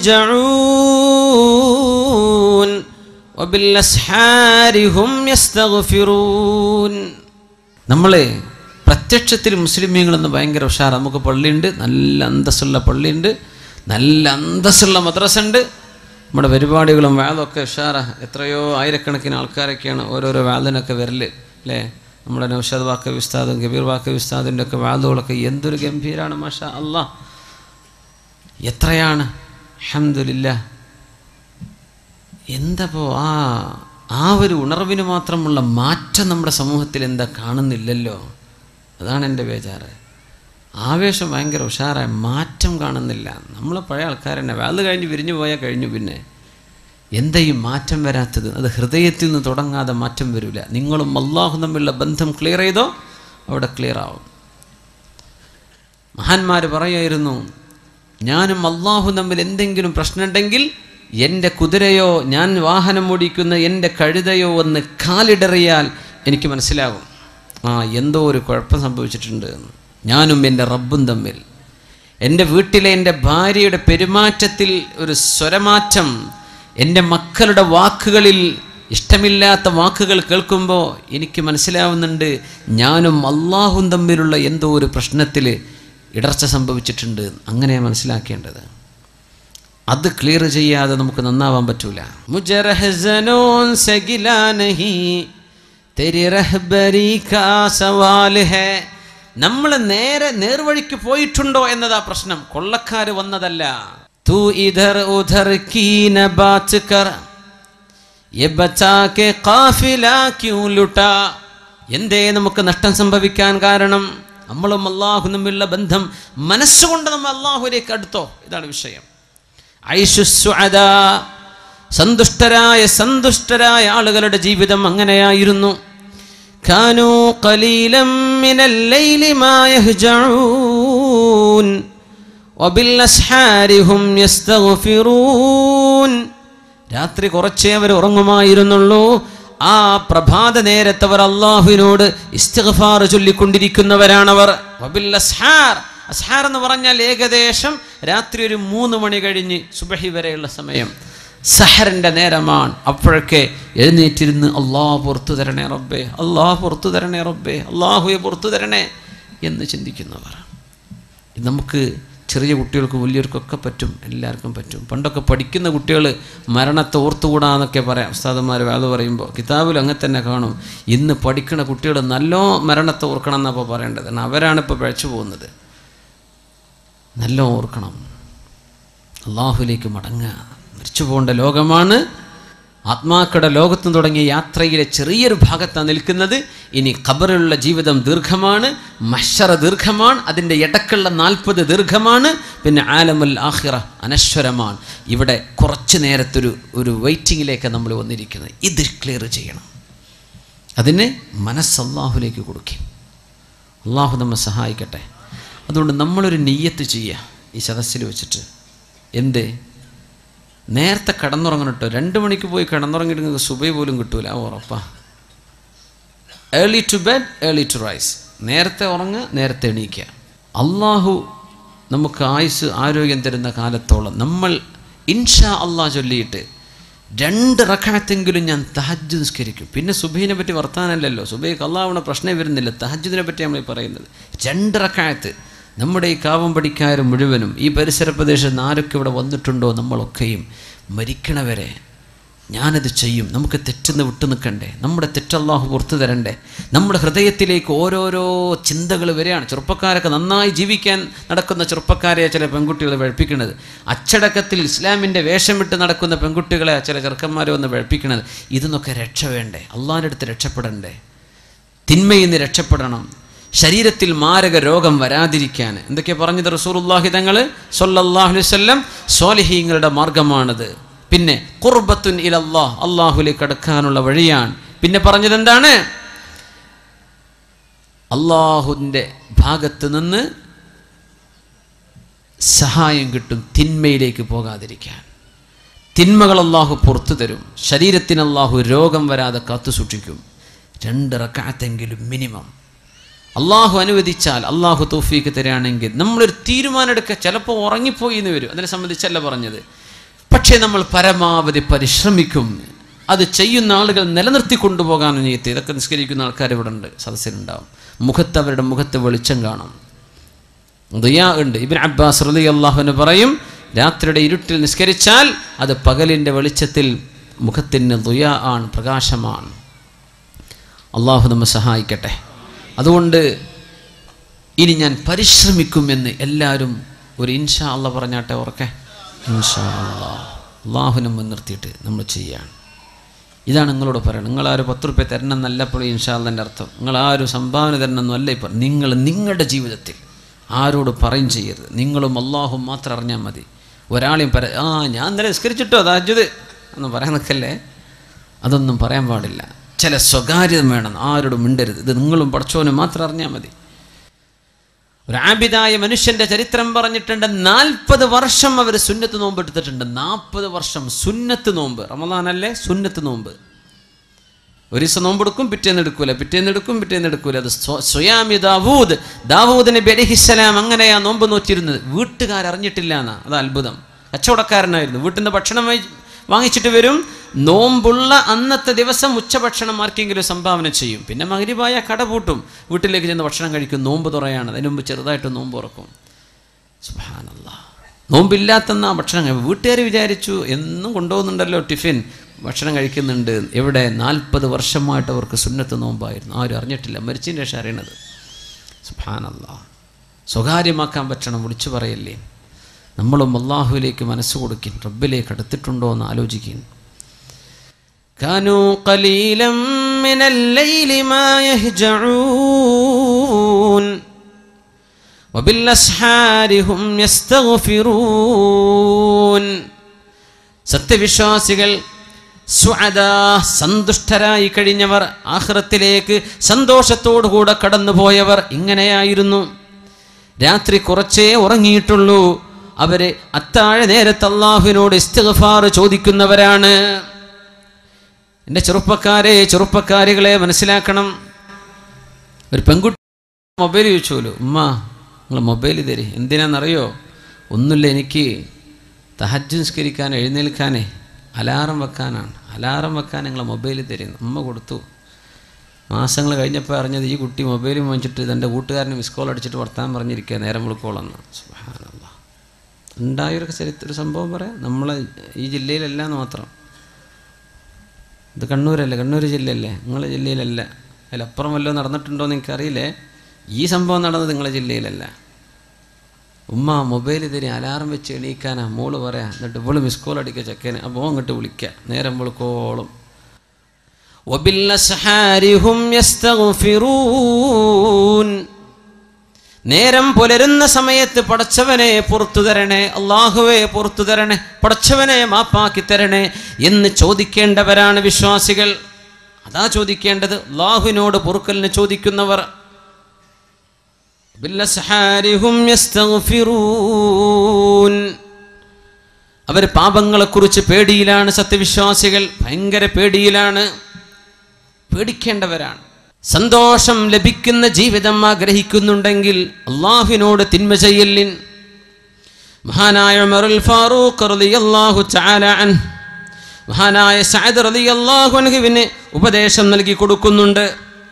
യഹ്ജഊൻ വബിൽ അസ്ഹാരി ഹും യസ്തഗ്ഫിറൂൻ. നമ്മൾ പ്രത്യക്ഷത്തിൽ മുസ്ലിമീങ്ങളെന്ന് ഭയങ്കര ഉഷാർ. നമുക്ക് പള്ളിയുണ്ട്, നല്ല അന്തസ്സുള്ള പള്ളിയുണ്ട്, നല്ല അന്തസ്സുള്ള മദ്രസ ഉണ്ട്. നമ്മുടെ പരിപാടികളും വാദമൊക്കെ ഉഷാറ. എത്രയോ ആയിരക്കണക്കിന് ആൾക്കാരൊക്കെയാണ് ഓരോരോ വാദിനൊക്കെ വരല് അല്ലേ? നമ്മുടെ നൗഷാദ് വാക്കവി ഉസ്താദും കബീർ വാക്കവി ഉസ്താദിൻ്റെ ഒക്കെ വാദുകളൊക്കെ എന്തൊരു ഗംഭീരാണ്. മാഷാ അല്ലാഹ്, എത്രയാണ്. അൽഹംദുലില്ലാഹ്. എന്തപ്പോൾ ആ ആ ഒരു ഉണർവിന് മാത്രമുള്ള മാറ്റം നമ്മുടെ സമൂഹത്തിൽ എന്താ കാണുന്നില്ലല്ലോ. അതാണ് എൻ്റെ ബേജാറ്. ആവേശം ഭയങ്കര ഉഷാറായ മാറ്റം കാണുന്നില്ല. നമ്മളെ പഴയ ആൾക്കാർ തന്നെ വാത് കഴിഞ്ഞ് വിരിഞ്ഞു പോയാൽ കഴിഞ്ഞു. പിന്നെ എന്താ ഈ മാറ്റം വരാത്തത്? അത് ഹൃദയത്തിൽ നിന്ന് തുടങ്ങാതെ മാറ്റം വരില്ല. നിങ്ങളും അല്ലാഹും തമ്മിലുള്ള ബന്ധം ക്ലിയർ ചെയ്തോ അവിടെ ക്ലിയർ ആവും. മഹാന്മാർ പറയായിരുന്നു, ഞാനും അല്ലാഹും തമ്മിൽ എന്തെങ്കിലും പ്രശ്നമുണ്ടെങ്കിൽ എൻ്റെ കുതിരയോ ഞാൻ വാഹനം ഓടിക്കുന്ന എൻ്റെ കഴുതയോ ഒന്ന് കാലിടറിയാൽ എനിക്ക് മനസ്സിലാകും ആ എന്തോ ഒരു കുഴപ്പം സംഭവിച്ചിട്ടുണ്ട് എന്ന്. ഞാനും എൻ്റെ റബ്ബും തമ്മിൽ, എൻ്റെ വീട്ടിലെ എൻ്റെ ഭാര്യയുടെ പെരുമാറ്റത്തിൽ ഒരു സ്വരമാറ്റം, എൻ്റെ മക്കളുടെ വാക്കുകളിൽ ഇഷ്ടമില്ലാത്ത വാക്കുകൾ കേൾക്കുമ്പോൾ എനിക്ക് മനസ്സിലാവുന്നുണ്ട് ഞാനും അല്ലാഹും തമ്മിലുള്ള എന്തോ ഒരു പ്രശ്നത്തിൽ ഇടർച്ച സംഭവിച്ചിട്ടുണ്ട്. അങ്ങനെ മനസ്സിലാക്കേണ്ടത്. അത് ക്ലിയർ ചെയ്യാതെ നമുക്ക് നന്നാവാൻ പറ്റൂല. മുജറഹ്സനോൻ സഗിലാ നഹി തെരി റഹ്ബരി കാ സവാൽ ഹേ. നമ്മൾ നേരെ നേർവഴിക്ക് പോയിട്ടുണ്ടോ എന്നതാ പ്രശ്നം. കൊള്ളക്കാർ വന്നതല്ല. തൂ ഇധർ ഉധർ കീ ന ബാത് കർ യെ ബച്ചാ കെ ഖാഫില ക്യൂ ലുട്ടാ. എന്തേ നമുക്ക് നഷ്ടം സംഭവിക്കാൻ കാരണം? നമ്മളും അല്ലാഹുവും തമ്മിലുള്ള ബന്ധം മനസ്സുകൊണ്ട് നമ്മൾ അല്ലാഹുവിലേക്ക് അടുത്തോ? ഇതാണ് വിഷയം. ഐഷു സുഅദാ, സന്തുഷ്ടരായ സന്തുഷ്ടരായ ആളുകളുടെ ജീവിതം അങ്ങനെയായിരുന്നു. കാനൂ ഖലീലൻ മിനൽ ലൈലി മാ യഹ്ജഊൻ വബിൽ അസ്ഹാരി ഹും യസ്തഗ്ഫിറൂൻ. രാത്രി കുറച്ചേ അവർ ഉറങ്ങുമായിരുന്നുള്ളൂ. ആ പ്രഭാത നേരത്തവർ അല്ലാഹുവിനോട് ഇസ്തിഗ്ഫാർ ചൊല്ലിക്കൊണ്ടിരിക്കുന്നവരാണവർ. വബിൽ അസ്ഹാർ, അസ്ഹാർ എന്ന് പറഞ്ഞാൽ ഏകദേശം രാത്രി ഒരു മൂന്ന് മണി കഴിഞ്ഞ് സുബഹി വരെയുള്ള സമയം, സഹറിൻ്റെ നേരമാണ്. അപ്പോഴൊക്കെ എഴുന്നേറ്റിരുന്ന് അല്ലാഹു പുറത്തു തരണേ റബ്ബേ, അല്ലാഹു പുറത്തു തരണേ റബ്ബേ, അല്ലാഹുവെ പുറത്തു തരണേ എന്ന് ചിന്തിക്കുന്നവർ. നമുക്ക് ചെറിയ കുട്ടികൾക്കും വലിയവർക്കൊക്കെ പറ്റും, എല്ലാവർക്കും പറ്റും. പണ്ടൊക്കെ പഠിക്കുന്ന കുട്ടികൾ മരണത്തെ ഓർത്തുകൂടാന്നൊക്കെ പറയാം ഉസ്താദന്മാർ അത് പറയുമ്പോൾ. കിതാബിൽ അങ്ങനെ തന്നെ കാണും. ഇന്ന് പഠിക്കുന്ന കുട്ടികൾ നല്ലോ മരണത്തെ ഓർക്കണം എന്നപ്പോൾ പറയേണ്ടത്. കാരണം അവരാണിപ്പോൾ പഴച്ചു പോകുന്നത്. നല്ല ഓർക്കണം, അല്ലാഹുവിലേക്ക് മടങ്ങുക. മരിച്ചു പോകേണ്ട ലോകമാണ്. ആത്മാക്കളുടെ ലോകത്തും തുടങ്ങിയ യാത്രയിലെ ചെറിയൊരു ഭാഗത്താണ് നിൽക്കുന്നത്. ഇനി ഖബറിലുള്ള ജീവിതം ദീർഘമാണ്, മഹ്ശറ ദീർഘമാണ്, അതിൻ്റെ ഇടക്കുള്ള നാൽപ്പത് ദീർഘമാണ്, പിന്നെ ആലമുൽ ആഖിറ അനശ്വരമാണ്. ഇവിടെ കുറച്ച് നേരത്തൊരു ഒരു വെയിറ്റിങ്ങിലേക്ക് നമ്മൾ വന്നിരിക്കുന്നത്. ഇത് ക്ലിയർ ചെയ്യണം. അതിന് മനസ്സ് അല്ലാഹുവിലേക്ക് കൊടുക്കും. അല്ലാഹു നമ്മെ സഹായിക്കട്ടെ. അതുകൊണ്ട് നമ്മളൊരു നിയ്യത്ത് ചെയ്യുക ഈ സദസ്സിൽ വെച്ചിട്ട്. എന്ത്? നേരത്തെ കിടന്നുറങ്ങണം കേട്ടോ. രണ്ട് മണിക്ക് പോയി കിടന്നുറങ്ങിയിട്ട് നിങ്ങൾക്ക് സുബൈ പോലും കിട്ടൂല, ഉറപ്പാ. Early to bed early to rise. നേരത്തെ ഉറങ്ങുക, നേരത്തെ എണീക്കുക. അള്ളാഹു നമുക്ക് ആയുസ് ആരോഗ്യം തരുന്ന കാലത്തോളം നമ്മൾ ഇൻഷാ അള്ളാഹ് ചൊല്ലിയിട്ട് രണ്ട് റക്അത്തെങ്കിലും ഞാൻ തഹജ്ജുദ് നിസ്കരിക്കും. പിന്നെ സുബൈനെ പറ്റി വർത്താനല്ലല്ലോ, സുബൈക്ക് അള്ളാഹുവിനെ പ്രശ്നം വരുന്നില്ല. തഹജ്ജുദിനെ പറ്റി നമ്മൾ പറയുന്നത് രണ്ട് റക്അത്ത്. നമ്മുടെ ഈ കാവം പടിക്കാർ മുഴുവനും ഈ പരിസര പ്രദേശത്ത് ആരൊക്കെ ഇവിടെ വന്നിട്ടുണ്ടോ നമ്മളൊക്കെയും മരിക്കണവരെ ഞാനത് ചെയ്യും. നമുക്ക് തെറ്റെന്ന് വിട്ടു നിൽക്കണ്ടേ? നമ്മുടെ തെറ്റല്ലാഹു പുറത്തു തരണ്ടേ? നമ്മുടെ ഹൃദയത്തിലേക്ക് ഓരോരോ ചിന്തകൾ വരികയാണ്. ചെറുപ്പക്കാരൊക്കെ നന്നായി ജീവിക്കാൻ നടക്കുന്ന ചെറുപ്പക്കാരെ ചില പെൺകുട്ടികൾ വഴപ്പിക്കുന്നത്, അച്ചടക്കത്തിൽ ഇസ്ലാമിൻ്റെ വേഷം വിട്ട് നടക്കുന്ന പെൺകുട്ടികളെ ചില ചെറുക്കന്മാരെ വന്ന് വഴപ്പിക്കുന്നത്. ഇതിന്നൊക്കെ രക്ഷ വേണ്ടേ? അള്ളാഹിൻ്റെ അടുത്ത് രക്ഷപ്പെടണ്ടേ? തിന്മയിൽ നിന്ന് രക്ഷപ്പെടണം. ശരീരത്തിൽ മാരക രോഗം വരാതിരിക്കാൻ എന്തൊക്കെയാണ് പറഞ്ഞത് റസൂലുള്ളാഹി തങ്ങൾ സ്വല്ലല്ലാഹു അലൈഹി വസല്ലം? സ്വാലിഹീങ്ങളുടെ മാർഗമാണത്. പിന്നെ ഖുർബത്തുൻ ഇലല്ലാഹ്, അള്ളാഹുലേക്ക് അടുക്കാനുള്ള വഴിയാണ്. പിന്നെ പറഞ്ഞത് എന്താണ്? അള്ളാഹുവിൻ്റെ ഭാഗത്ത് നിന്ന് സഹായം കിട്ടും തിന്മയിലേക്ക് പോകാതിരിക്കാൻ. തിന്മകൾ അള്ളാഹു പുറത്തു തരും. ശരീരത്തിന് അള്ളാഹു രോഗം വരാതെ കാത്തു സൂക്ഷിക്കും. രണ്ട് റക്അത്തെങ്കിലും മിനിമം അള്ളാഹു അനുവദിച്ചാൽ, അള്ളാഹു തൗഫീക്ക് തരികയാണെങ്കിൽ നമ്മളൊരു തീരുമാനം എടുക്കുക. ചിലപ്പോൾ ഉറങ്ങിപ്പോയി എന്ന് വരും, അതിനെ സംബന്ധിച്ചല്ല പറഞ്ഞത്. പക്ഷേ നമ്മൾ പരമാവധി പരിശ്രമിക്കും. അത് ചെയ്യുന്ന ആളുകൾ നിലനിർത്തി കൊണ്ടുപോകാൻ നീയത്ത്. ഇതൊക്കെ നിസ്കരിക്കുന്ന ആൾക്കാർ ഇവിടെ ഉണ്ട്, സദസ്സിലുണ്ടാവും. മുഖത്ത് അവരുടെ മുഖത്ത് വെളിച്ചം കാണും, ദുആ ഉണ്ട്. ഇബ്നു അബ്ബാസ് റളിയല്ലാഹു അൻഹു പറയും, രാത്രിയുടെ ഇരുട്ടിൽ നിസ്കരിച്ചാൽ അത് പകലിൻ്റെ വെളിച്ചത്തിൽ മുഖത്തിന് ദുആ ആണ്, പ്രകാശമാണ്. അള്ളാഹു നമ്മെ സഹായിക്കട്ടെ. അതുകൊണ്ട് ഇനി ഞാൻ പരിശ്രമിക്കുമെന്ന് എല്ലാവരും ഒരു ഇൻഷാ അല്ലാഹ് പറഞ്ഞാട്ടെ, ഉറക്കെ ഇൻഷാ അല്ലാഹ്. അള്ളാഹുവിനെ മുൻനിർത്തിയിട്ട് നമ്മൾ ചെയ്യാണ്. ഇതാണ് നിങ്ങളോട് പറയണം. നിങ്ങളാരും പത്ത് റുപ്യ തരണം എന്നല്ല ഇപ്പോൾ ഇൻഷാ അല്ലാഹ് എൻ്റെ അർത്ഥം. നിങ്ങളാരും സംഭാവന തരണം എന്നല്ല ഇപ്പോൾ. നിങ്ങൾ നിങ്ങളുടെ ജീവിതത്തിൽ ആരോട് പറയും ചെയ്യരുത്. നിങ്ങളും അള്ളാഹും മാത്രം അറിഞ്ഞാൽ മതി. ഒരാളെയും പറ ആ ഞാൻ ഇന്നലെ നിസ്കരിച്ചിട്ടോ തഹജ്ജുദ് ഒന്നും പറയാൻ നിൽക്കല്ലേ. അതൊന്നും പറയാൻ പാടില്ല. ചില സ്വകാര്യത വേണം, ആരോടും മിണ്ടരുത്. ഇത് നിങ്ങളും പടച്ചോനും മാത്രം അറിഞ്ഞാൽ മതി. ഒരു ആബിദായ മനുഷ്യൻ്റെ ചരിത്രം പറഞ്ഞിട്ടുണ്ട്. നാൽപ്പത് വർഷം അവർ സുന്നത്ത് നോമ്പ് എടുത്തിട്ടുണ്ട്. നാൽപ്പത് വർഷം സുന്നത്ത് നോമ്പ്. റമളാനല്ലേ സുന്നത്ത് നോമ്പ്. ഒരു ദിവസം നോമ്പെടുക്കും, പിറ്റേന്ന് എടുക്കൂല, പിറ്റേന്ന് എടുക്കും, പിറ്റേന്ന് എടുക്കൂല. അത് സ്വയാമി ദാവൂദ്, ദാവൂദ് നബി അലൈഹിസ്സലാം അങ്ങനെയാ നോമ്പ് നോറ്റിരുന്നത്. വീട്ടുകാരറിഞ്ഞിട്ടില്ല എന്നാ. അത് അത്ഭുതം. കച്ചവടക്കാരനായിരുന്നു. വീട്ടിൽ നിന്ന് ഭക്ഷണം വാങ്ങിച്ചിട്ട് വരും. നോമ്പുള്ള അന്നത്തെ ദിവസം ഉച്ചഭക്ഷണം ആർക്കെങ്കിലും സംഭാവന ചെയ്യും. പിന്നെ മഗ്രിബായ കട പൂട്ടും, വീട്ടിലേക്ക് ചെന്ന് ഭക്ഷണം കഴിക്കും. നോമ്പ് തുറയാണ്. അതിന് മുമ്പ് ചെറുതായിട്ട് നോമ്പ് തുറക്കും. സുബ്ഹാനല്ലാഹ്. നോമ്പില്ലാത്തെന്നാ ഭക്ഷണം. വീട്ടുകാർ വിചാരിച്ചു എന്നും കൊണ്ടുപോകുന്നുണ്ടല്ലോ ടിഫിൻ, ഭക്ഷണം കഴിക്കുന്നുണ്ട്. എവിടെ? നാൽപ്പത് വർഷമായിട്ട് അവർക്ക് സുന്നത്ത് നോമ്പായിരുന്നു. ആരും അറിഞ്ഞിട്ടില്ല. മരിച്ചതിന് ശേഷം അറിയണത്. സുബ്ഹാനല്ലാഹ്. സ്വകാര്യമാക്കാൻ പറ്റണം, വിളിച്ചു പറയല്ലേ. നമ്മളും അല്ലാഹുവിലേക്ക് മനസ്സ് കൊടുക്കിൻ, റബ്ബിലേക്ക് അടുത്തിട്ടുണ്ടോ എന്ന് ആലോചിക്കും. കാനൂ ഖലീലം മിനൽ ലൈലി മാ യഹ്ജഊൻ വബിൽ അസ്ഹാരി ഹും യസ്തഗ്ഫിറൂൻ. സത്യവിശ്വാസികൾ സുഅദാ, സന്തുഷ്ടരായി കഴിഞ്ഞവർ, ആഖിറത്തിലേക്ക് സന്തോഷത്തോടുകൂടെ കടന്നുപോയവർ ഇങ്ങനെയായിരുന്നു. രാത്രി കുറച്ചേ ഉറങ്ങിയിട്ടുള്ളൂ. അവര് അത്താഴ നേരത്ത് അല്ലാഹുവിനോട് ഇസ്തിഗ്ഫാർ ചോദിക്കുന്നവരാണ്. എൻ്റെ ചെറുപ്പക്കാരെ, ചെറുപ്പക്കാരികളെ മനസ്സിലാക്കണം. ഒരു പെൺകുട്ടി മൊബൈൽ ചോദിച്ചോലു, ഉമ്മ നിങ്ങൾ മൊബൈൽ തരി. എന്തിനാണെന്നറിയോ? ഒന്നുമില്ല, എനിക്ക് തഹജ്ജുദ് നിസ്കരിക്കാൻ എഴുന്നേൽക്കാനേ അലാറം വെക്കാനാണ്. അലാറം വെക്കാൻ നിങ്ങൾ മൊബൈൽ തരുന്നു. ഉമ്മ കൊടുത്തു. മാസങ്ങൾ കഴിഞ്ഞപ്പോൾ അറിഞ്ഞത് ഈ കുട്ടി മൊബൈൽ വാങ്ങിച്ചിട്ട് തൻ്റെ കൂട്ടുകാരന് മിസ് കോൾ അടിച്ചിട്ട് വർത്താൻ പറഞ്ഞിരിക്കുക നേരം വിളിക്കോളെന്ന്. സുബ്ഹാനല്ലാഹ്. ഉണ്ടായൊരു ചരിത്ര ഒരു സംഭവം പറയാം. നമ്മളെ ഈ ജില്ലയിലല്ലാന്ന് മാത്രം. ഇത് കണ്ണൂരല്ലേ, കണ്ണൂർ ജില്ലയല്ലേ, നിങ്ങളെ ജില്ലയിലല്ല. അതിലപ്പുറം വല്ലതും നടന്നിട്ടുണ്ടോ എന്ന് എനിക്കറിയില്ലേ. ഈ സംഭവം നടന്നത് നിങ്ങളെ ജില്ലയിലല്ല. ഉമ്മ മൊബൈൽ തരി, അലാറം വെച്ച് എണീക്കാനാ മോള് പറയാം. എന്നിട്ട് ഇവള് മിസ് കോൾ അടിക്കുക ചെക്കന്. അപ്പോൾ അങ്ങോട്ട് വിളിക്കുക നേരം വിളിക്കോളും. നേരം പുലരുന്ന സമയത്ത് പടച്ചവനെ പുറത്തു തരണേ, അള്ളാഹുവെ പുറത്തു തരണേ, പടച്ചവനെ മാപ്പാക്കി തരണേ എന്ന് ചോദിക്കേണ്ടവരാണ് വിശ്വാസികൾ. അതാ ചോദിക്കേണ്ടത്. അള്ളാഹുവിനോട് പൊറുക്കലിന് ചോദിക്കുന്നവർ. അവർ പാപങ്ങളെക്കുറിച്ച് പേടിയിലാണ്. സത്യവിശ്വാസികൾ ഭയങ്കര പേടിയിലാണ്, പേടിക്കേണ്ടവരാണ്. സന്തോഷം ലഭിക്കുന്ന ജീവിതം ആഗ്രഹിക്കുന്നുണ്ടെങ്കിൽ അള്ളാഹുവിനോട് തിന്മ ചെയ്യലിൻ. മഹാനായ ഉമറുൽ ഫാറൂഖ് റളിയല്ലാഹു തആല അൻഹു മഹാനായ സഅദ് റളിയല്ലാഹു അൻഹുവിന് ഉപദേശം നൽകി കൊടുക്കുന്നുണ്ട്.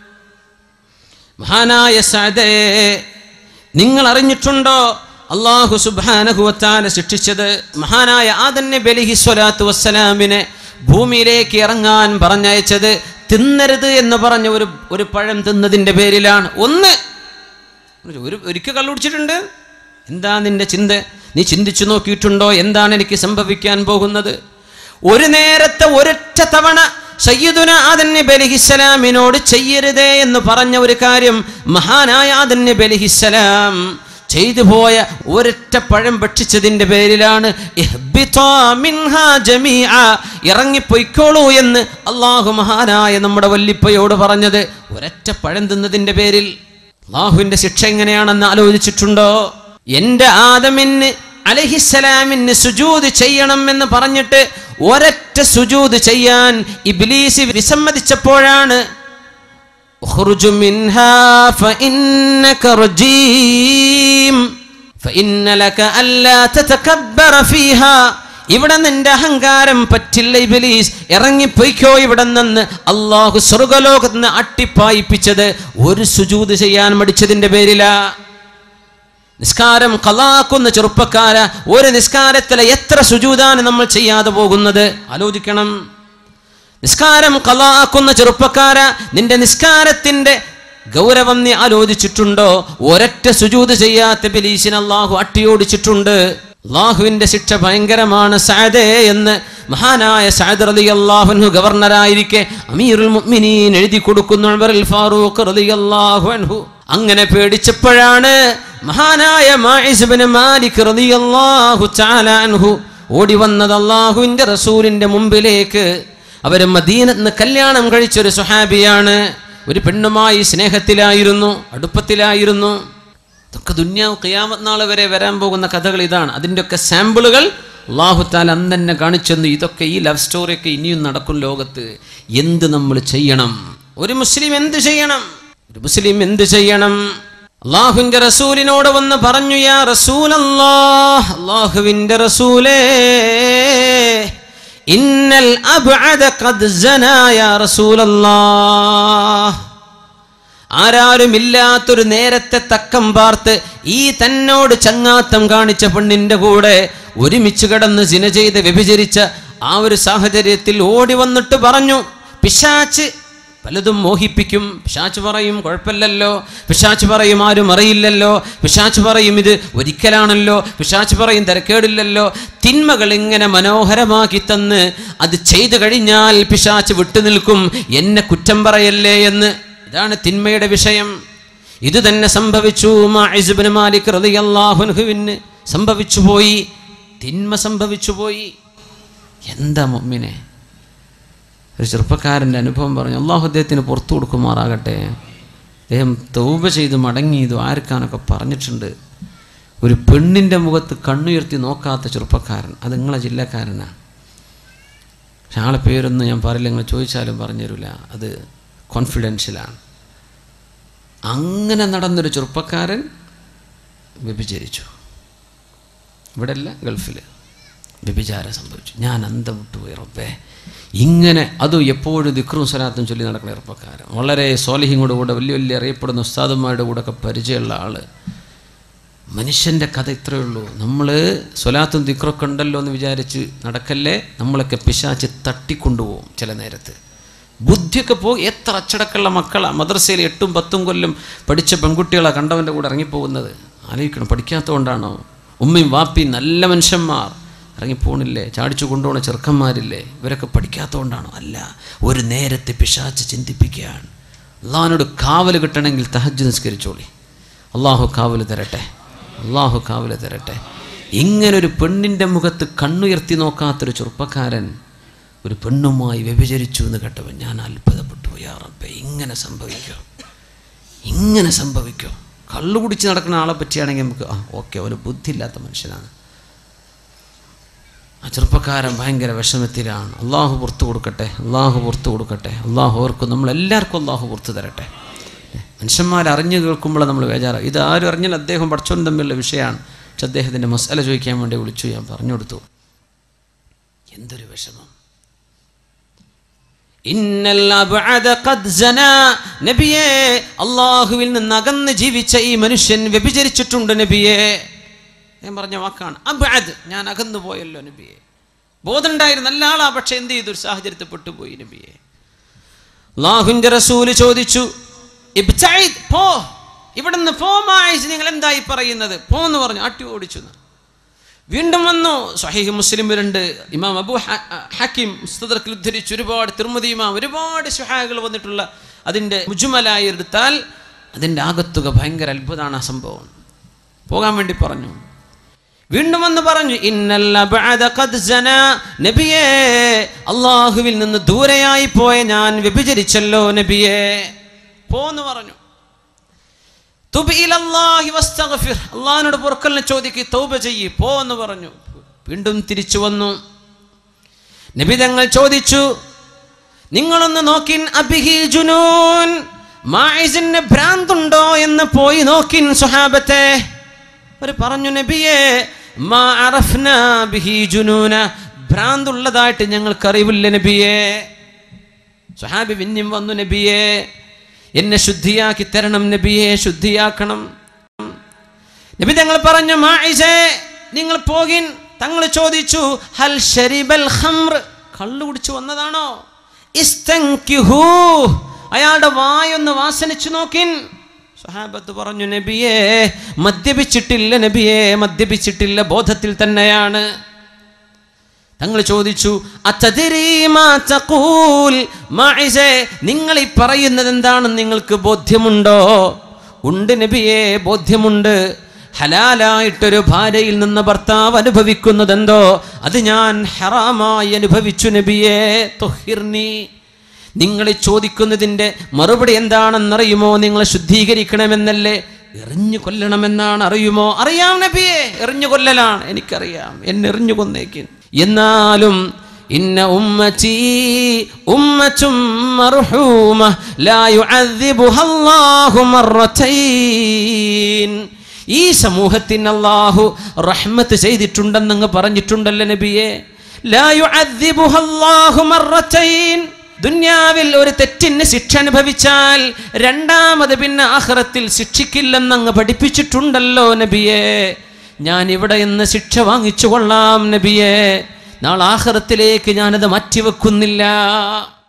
മഹാനായ സഅദേ, നിങ്ങൾ അറിഞ്ഞിട്ടുണ്ടോ അല്ലാഹു സുബ്ഹാനഹു വ തആല ശിക്ഷിച്ചത് മഹാനായ ആദം നബി അലൈഹി സ്വലാത്തു വസ്സലാമിനെ ഭൂമിയിലേക്ക് ഇറങ്ങാൻ പറഞ്ഞയച്ചത് തിന്നരുത് എന്ന് പറഞ്ഞ ഒരു ഒരു പഴം തിന്നതിൻ്റെ പേരിലാണ്. ഒന്ന് ഒരു ഒരിക്കൽ കള്ളുടിച്ചിട്ടുണ്ട്. എന്താ നിന്റെ ചിന്ത? നീ ചിന്തിച്ചു നോക്കിയിട്ടുണ്ടോ എന്താണ് എനിക്ക് സംഭവിക്കാൻ പോകുന്നത്? ഒരു നേരത്തെ ഒരൊറ്റ തവണ സയ്യിദുന ആദം നബി അലൈഹിസ്സലാമിനോട് ചെയ്യരുതേ എന്ന് പറഞ്ഞ ഒരു കാര്യം മഹാനായ ആദം നബി അലൈഹിസ്സലാം ചെയ്തു പോയ ഒരൊറ്റ പഴം ഭക്ഷിച്ചതിന്റെ പേരിലാണ് ഇറങ്ങിപ്പോയിക്കോളൂ എന്ന് അള്ളാഹു മഹാനായ നമ്മുടെ വല്ലിപ്പയോട് പറഞ്ഞത്. ഒരൊറ്റ പഴം തിന്നതിന്റെ പേരിൽ അള്ളാഹുവിന്റെ ശിക്ഷ എങ്ങനെയാണെന്ന് ആലോചിച്ചിട്ടുണ്ടോ? എന്റെ ആദമിന് അലൈഹിസ്സലാമിന് സുജൂദ് ചെയ്യണം എന്ന് പറഞ്ഞിട്ട് ഒരൊറ്റ സുജൂദ് ചെയ്യാൻ ഇബ്ലീസ് വിസമ്മതിച്ചപ്പോഴാണ് ഉഖ്റുജ് മിൻഹാ ഫഇന്നക റജീം ഫഇന്ന ലക അല്ലാ തതകബ്ബറ ഫീഹാ, ഇവിടെ നിന്റെ അഹങ്കാരം പറ്റില്ല ഇബ്ലീസ്, ഇറങ്ങിപ്പോയിക്കോ ഇവിടെ നിന്ന്. അള്ളാഹു സ്വർഗ്ഗലോകത്ത് നിന്ന് അട്ടിപ്പായിപ്പിച്ചത് ഒരു സുജൂദ് ചെയ്യാൻ മടിച്ചതിന്റെ പേരിലാ. നിസ്കാരം ഖളാക്കുന്ന ചെറുപ്പക്കാര, ഒരു നിസ്കാരത്തിലെ എത്ര സുജൂദാണ് നമ്മൾ ചെയ്യാതെ പോകുന്നത്? ആലോചിക്കണം. നിസ്കാരം ഖളാക്കുന്ന ചെറുപ്പക്കാര, നിന്റെ നിസ്കാരത്തിന്റെ ഗൗരവം നീ ആലോചിച്ചിട്ടുണ്ടോ? ഒരൊറ്റ സുജൂദ് ചെയ്യാത്ത ഇബ്ലീസിനെ അല്ലാഹു അട്ടിയോടിച്ചിട്ടുണ്ട്. അല്ലാഹുവിന്റെ ശിക്ഷ ഭയങ്കരമാണ് സഅദേ എന്ന് മഹാനായ സഅദ് റളിയല്ലാഹു അൻഹു ഗവർണറായിരിക്കെ അമീറുൽ മുഅ്മിനീൻ എഴുതി കൊടുക്കുന്നു ഉമറുൽ ഫാറൂഖ് റളിയല്ലാഹു അൻഹു. അങ്ങനെ പേടിച്ചപ്പോഴാണ് മഹാനായ മാഇസ് ഇബ്നു മാലിക് റളിയല്ലാഹു തആല അൻഹു ഓടി വന്നത് അല്ലാഹുവിന്റെ റസൂലിന്റെ മുമ്പിലേക്ക്. അവര് മദീനത്ത് നിന്ന് കല്യാണം കഴിച്ചൊരു സ്വഹാബിയാണ്. ഒരു പെണ്ണുമായി സ്നേഹത്തിലായിരുന്നു, അടുപ്പത്തിലായിരുന്നു. ഇതൊക്കെ ദുനിയാവ് ഖിയാമത്ത് നാൾ വരെ വരാൻ പോകുന്ന കഥകൾ ഇതാണ്. അതിൻ്റെയൊക്കെ സാമ്പിളുകൾ അല്ലാഹു തആല അന്ന് തന്നെ കാണിച്ചെന്ന്. ഇതൊക്കെ ഈ ലവ് സ്റ്റോറിയൊക്കെ ഇനിയും നടക്കും ലോകത്ത്. എന്ത് നമ്മൾ ചെയ്യണം? ഒരു മുസ്ലിം എന്ത് ചെയ്യണം? ഒരു മുസ്ലിം എന്ത് ചെയ്യണം? അല്ലാഹുവിന്റെ റസൂലിനോട് വന്ന് പറഞ്ഞു, യാ റസൂലല്ലാഹ്, അല്ലാഹുവിന്റെ റസൂലേ, ഇന്നൽ അബ്അദ ഖദ് സനാ യാ റസൂലല്ലാഹ്. ആരാരുമില്ലാത്തൊരു നേരത്തെ തക്കം പാർത്ത് ഈ തന്നോട് ചങ്ങാത്തം കാണിച്ച പെണ്ണിന്റെ കൂടെ ഒരുമിച്ച് കിടന്ന് സിന ചെയ്ത് വ്യഭിചരിച്ച ആ ഒരു സാഹചര്യത്തിൽ ഓടി വന്നിട്ട് പറഞ്ഞു, പിശാച് പലതും മോഹിപ്പിക്കും. പിശാച് പറയും കുഴപ്പമില്ലല്ലോ, പിശാച് പറയും ആരും അറിയില്ലല്ലോ, പിശാച് പറയും ഇത് ഒരിക്കലാണല്ലോ, പിശാച് പറയും തിരക്കേടില്ലല്ലോ. തിന്മകൾ ഇങ്ങനെ മനോഹരമാക്കി തന്ന് അത് ചെയ്തു കഴിഞ്ഞാൽ പിശാച് വിട്ടുനിൽക്കും, എന്നെ കുറ്റം പറയല്ലേ എന്ന്. ഇതാണ് തിന്മയുടെ വിഷയം. ഇത് തന്നെ സംഭവിച്ചു മാഇസ് ഇബ്നു മാലിക് റളിയല്ലാഹു അൻഹുവിന് സംഭവിച്ചു പോയി. തിന്മ സംഭവിച്ചു പോയി. എന്താ മുഅ്മിനെ? ഒരു ചെറുപ്പക്കാരൻ്റെ അനുഭവം പറഞ്ഞു. അള്ളാഹു അദ്ദേഹത്തിന് പുറത്തു കൊടുക്കുമാറാകട്ടെ. അദ്ദേഹം തൗബ ചെയ്ത് മടങ്ങിയതു ആർക്കാനൊക്കെ പറഞ്ഞിട്ടുണ്ട്. ഒരു പെണ്ണിൻ്റെ മുഖത്ത് കണ്ണുയർത്തി നോക്കാത്ത ചെറുപ്പക്കാരൻ, അത് നിങ്ങളെ ജില്ലക്കാരനാണ്. പക്ഷെ ആളെ പേരൊന്നും ഞാൻ പറയില്ല, നിങ്ങൾ ചോദിച്ചാലും പറഞ്ഞു തരില്ല, അത് കോൺഫിഡൻഷ്യലാണ്. അങ്ങനെ നടന്നൊരു ചെറുപ്പക്കാരൻ വ്യഭിചരിച്ചു. ഇവിടെ അല്ല, ഗൾഫിൽ വ്യഭിചാരം സംഭവിച്ചു. ഞാൻ അന്തം വിട്ടുപോയി റബ്ബേ. ഇങ്ങനെ അതും എപ്പോഴും ദിക്റും സ്വലാത്തും ചൊല്ലി നടക്കുന്ന ചെറുപ്പക്കാരൻ, വളരെ സ്വാലിഹിങ്ങളുടെ കൂടെ വലിയ വലിയ അറിയപ്പെടുന്ന ഉസ്താദന്മാരുടെ കൂടെ ഒക്കെ പരിചയമുള്ള ആൾ. മനുഷ്യൻ്റെ കഥ ഇത്രയേ ഉള്ളൂ. നമ്മൾ സ്വലാത്തും ദിക്റൊക്കെ ഉണ്ടല്ലോ എന്ന് വിചാരിച്ച് നടക്കല്ലേ, നമ്മളൊക്കെ പിശാച് തട്ടിക്കൊണ്ടുപോകും. ചില നേരത്ത് ബുദ്ധിയൊക്കെ പോകും. എത്ര അച്ചടക്കമുള്ള മക്കളാണ് മദ്രസയിൽ എട്ടും പത്തും കൊല്ലം പഠിച്ച പെൺകുട്ടികളാണ് കണ്ടവൻ്റെ കൂടെ ഇറങ്ങിപ്പോകുന്നത്. ആലോചിക്കണം, പഠിക്കാത്തതുകൊണ്ടാണോ? ഉമ്മയും വാപ്പിയും നല്ല മനുഷ്യന്മാർ ഇറങ്ങിപ്പോണില്ലേ? ചാടിച്ചു കൊണ്ടുപോകുന്ന ചെറുക്കന്മാരില്ലേ? ഇവരൊക്കെ പഠിക്കാത്തതുകൊണ്ടാണോ? അല്ല, ഒരു നേരത്തെ പിശാച് ചിന്തിപ്പിക്കുകയാണ്. അള്ളാഹിനോട് കാവൽ കിട്ടണമെങ്കിൽ തഹജ്ജുദ് നിസ്കരിച്ചോളി. അള്ളാഹു കാവൽ തരട്ടെ, അള്ളാഹു കാവൽ തരട്ടെ. ഇങ്ങനൊരു പെണ്ണിൻ്റെ മുഖത്ത് കണ്ണുയർത്തി നോക്കാത്തൊരു ചെറുപ്പക്കാരൻ ഒരു പെണ്ണുമായി വ്യഭിചരിച്ചു എന്ന് കേട്ടവൻ ഞാൻ അത്ഭുതപ്പെട്ടു. യാ റബ്ബേ, ഇങ്ങനെ സംഭവിക്കോ? ഇങ്ങനെ സംഭവിക്കോ? കള്ളു കുടിച്ച് നടക്കുന്ന ആളെ പറ്റിയാണെങ്കിൽ നമുക്ക് ആ ഓക്കെ, അവന് ബുദ്ധിയില്ലാത്ത മനുഷ്യനാണ്. ആ ചെറുപ്പക്കാരൻ ഭയങ്കര വിഷമത്തിലാണ്. അള്ളാഹു പുറത്തു കൊടുക്കട്ടെ, അള്ളാഹു പുറത്തു കൊടുക്കട്ടെ. അള്ളാഹു ഓർക്കും, നമ്മളെല്ലാവർക്കും അള്ളാഹു പുറത്തു തരട്ടെ. മനുഷ്യന്മാർ അറിഞ്ഞു കേൾക്കുമ്പോൾ നമ്മൾ ബേജാറാണ്. ഇത് ആരും അറിഞ്ഞാൽ അദ്ദേഹം പഠിച്ചോനും തമ്മിലുള്ള വിഷയമാണ്. പക്ഷെ അദ്ദേഹത്തിൻ്റെ മസാല ചോദിക്കാൻ വേണ്ടി വിളിച്ചു, ഞാൻ പറഞ്ഞു കൊടുത്തു. എന്തൊരു വിഷമം. നബിയെ, അള്ളാഹുവിൽ നിന്ന് അകന്ന് ജീവിച്ച ഈ മനുഷ്യൻ വ്യഭിചരിച്ചിട്ടുണ്ട് നബിയെ. ഞാൻ പറഞ്ഞ വാക്കാണ് അബ്അദ്, ഞാൻ അകന്നു പോയല്ലോ നബിയെ. ബോധമുണ്ടായിരുന്നു, നല്ല ആളാ, പക്ഷെ എന്ത് ചെയ്തു? ഒരു സാഹചര്യത്തിൽ പെട്ടുപോയി നബിയെ. അള്ളാഹുവിന്റെ റസൂല് ചോദിച്ചു, ഇബ്തഇദ്, പോ, ഇവിടുന്ന് പോ മാഇസ്, നിങ്ങൾ എന്തായി പറയുന്നത്? പോന്ന് പറഞ്ഞു, അട്ടി ഓടിച്ചു. വീണ്ടും വന്നു. സ്വഹീഹ് മുസ്ലിമിലുണ്ട്, ഇമാം അബൂ ഹക്കീം മുസ്തദ്റക്കിൽ ഉദ്ധരിച്ചു, ഒരുപാട് തിർമിദി ഇമാം, ഒരുപാട് സ്വഹാബികൾ വന്നിട്ടുള്ള അതിൻ്റെ മുജ്മലായി എടുത്താൽ അതിൻ്റെ ആകത്തുക ഭയങ്കര അത്ഭുതമാണ്. ആ സംഭവം പോകാൻ വേണ്ടി പറഞ്ഞു. വീണ്ടും വന്ന് പറഞ്ഞു, ഇന്നൽ അബ്അദ ഖദ് സനാ, നബിയേ അല്ലാഹുവിൽ നിന്ന് ദൂരെയായി പോയ ഞാൻ വ്യഭിചരിച്ചല്ലോ നബിയേ, പോന്ന് പറഞ്ഞു. തുബ് ഇലല്ലാഹി വസ്തഗ്ഫിർ, അല്ലാഹുവിനോട് പൊറുക്കലിനെ ചോദിക്ക്, തൗബ ചെയ്യ്, പോ എന്ന് പറഞ്ഞു. വീണ്ടും തിരിച്ചു വന്നു. നബി തങ്ങൾ ചോദിച്ചു, നിങ്ങളൊന്ന് നോക്കിൻ, അബിഹി ജുനൂൻ, മാഇസിന് ഭ്രാന്തുണ്ടോ എന്ന് പോയി നോക്കിൻ സ്വഹാബത്തെ. അവർ പറഞ്ഞു, നബിയേ മാ അറഫ്നാ ബിഹി ജുനൂന, ഭ്രാന്തുള്ളതായിട്ട് ഞങ്ങൾക്കറിവില്ല നബിയേ. സ്വഹാബി പിന്നെയും വന്നു, നബിയേ എന്നെ ശുദ്ധിയാക്കി തരണം നബിയെ, ശുദ്ധിയാക്കണം. നബി തങ്ങൾ പറഞ്ഞു, മാഇസേ നിങ്ങൾ പോകിൻ. തങ്ങൾ ചോദിച്ചു, ഹൽ ശരിബൽ ഖംർ, കള്ളു കുടിച്ചു വന്നതാണോ? ഇസ്തൻകിഹു, അയാളുടെ വായൊന്ന് വാസനിച്ചു നോക്കിൻ. സ്വഹാബത്ത് പറഞ്ഞു, നബിയേ മദ്യപിച്ചിട്ടില്ല നബിയേ, മദ്യപിച്ചിട്ടില്ല, ബോധത്തിൽ തന്നെയാണ്. തങ്ങൾ ചോദിച്ചു, അതദ്രി മാ തഖൂൽ, മാഇസേ നിങ്ങൾ ഈ പറയുന്നത് എന്താണെന്ന് നിങ്ങൾക്ക് ബോധ്യമുണ്ടോ? ഉണ്ട് നബിയേ, ബോധ്യമുണ്ട്. ഹലാലായിട്ടൊരു ഭാര്യയിൽ നിന്ന് ഭർത്താവ് അനുഭവിക്കുന്നത് എന്തോ അത് ഞാൻ ഹറാമായി അനുഭവിച്ചു നബിയേ. തുഹിർനി, നിങ്ങൾ ചോദിക്കുന്നതിൻ്റെ മറുപടി എന്താണെന്നറിയുമോ? നിങ്ങളെ ശുദ്ധീകരിക്കണമെന്നല്ലേ, എറിഞ്ഞു കൊല്ലണമെന്നാണ്, അറിയുമോ? അറിയാം നബിയെ, എറിഞ്ഞു കൊല്ലലാണ് എനിക്കറിയാം, എന്നെ എറിഞ്ഞു കൊന്നേക്കും. എന്നാലും ഇന്ന ഉമ്മതി ഉമ്മത്തും മർഹൂമ ലാ യുഅദ്ദിബുഹ അല്ലാഹു മർറതൈൻ, ഈ സമൂഹത്തിന് അല്ലാഹു റഹ്മത്ത് ചെയ്തിട്ടുണ്ടെന്നങ്ങ് പറഞ്ഞിട്ടുണ്ടല്ലോ നബിയെ. ലാ യുഅദ്ദിബുഹ അല്ലാഹു മർറതൈൻ, ദുന്യാവിൽ ഒരു തെറ്റിന് ശിക്ഷ അനുഭവിച്ചാൽ രണ്ടാമത് പിന്നെ ആഖിറത്തിൽ ശിക്ഷിക്കില്ലെന്നങ്ങ് പഠിപ്പിച്ചിട്ടുണ്ടല്ലോ നബിയെ. ഞാൻ ഇവിടെ നിന്ന് ശിക്ഷ വാങ്ങിച്ചു കൊള്ളാം നബിയെ, നാളെ ആഖിറത്തിലേക്ക് ഞാനത് മാറ്റിവെക്കുന്നില്ല.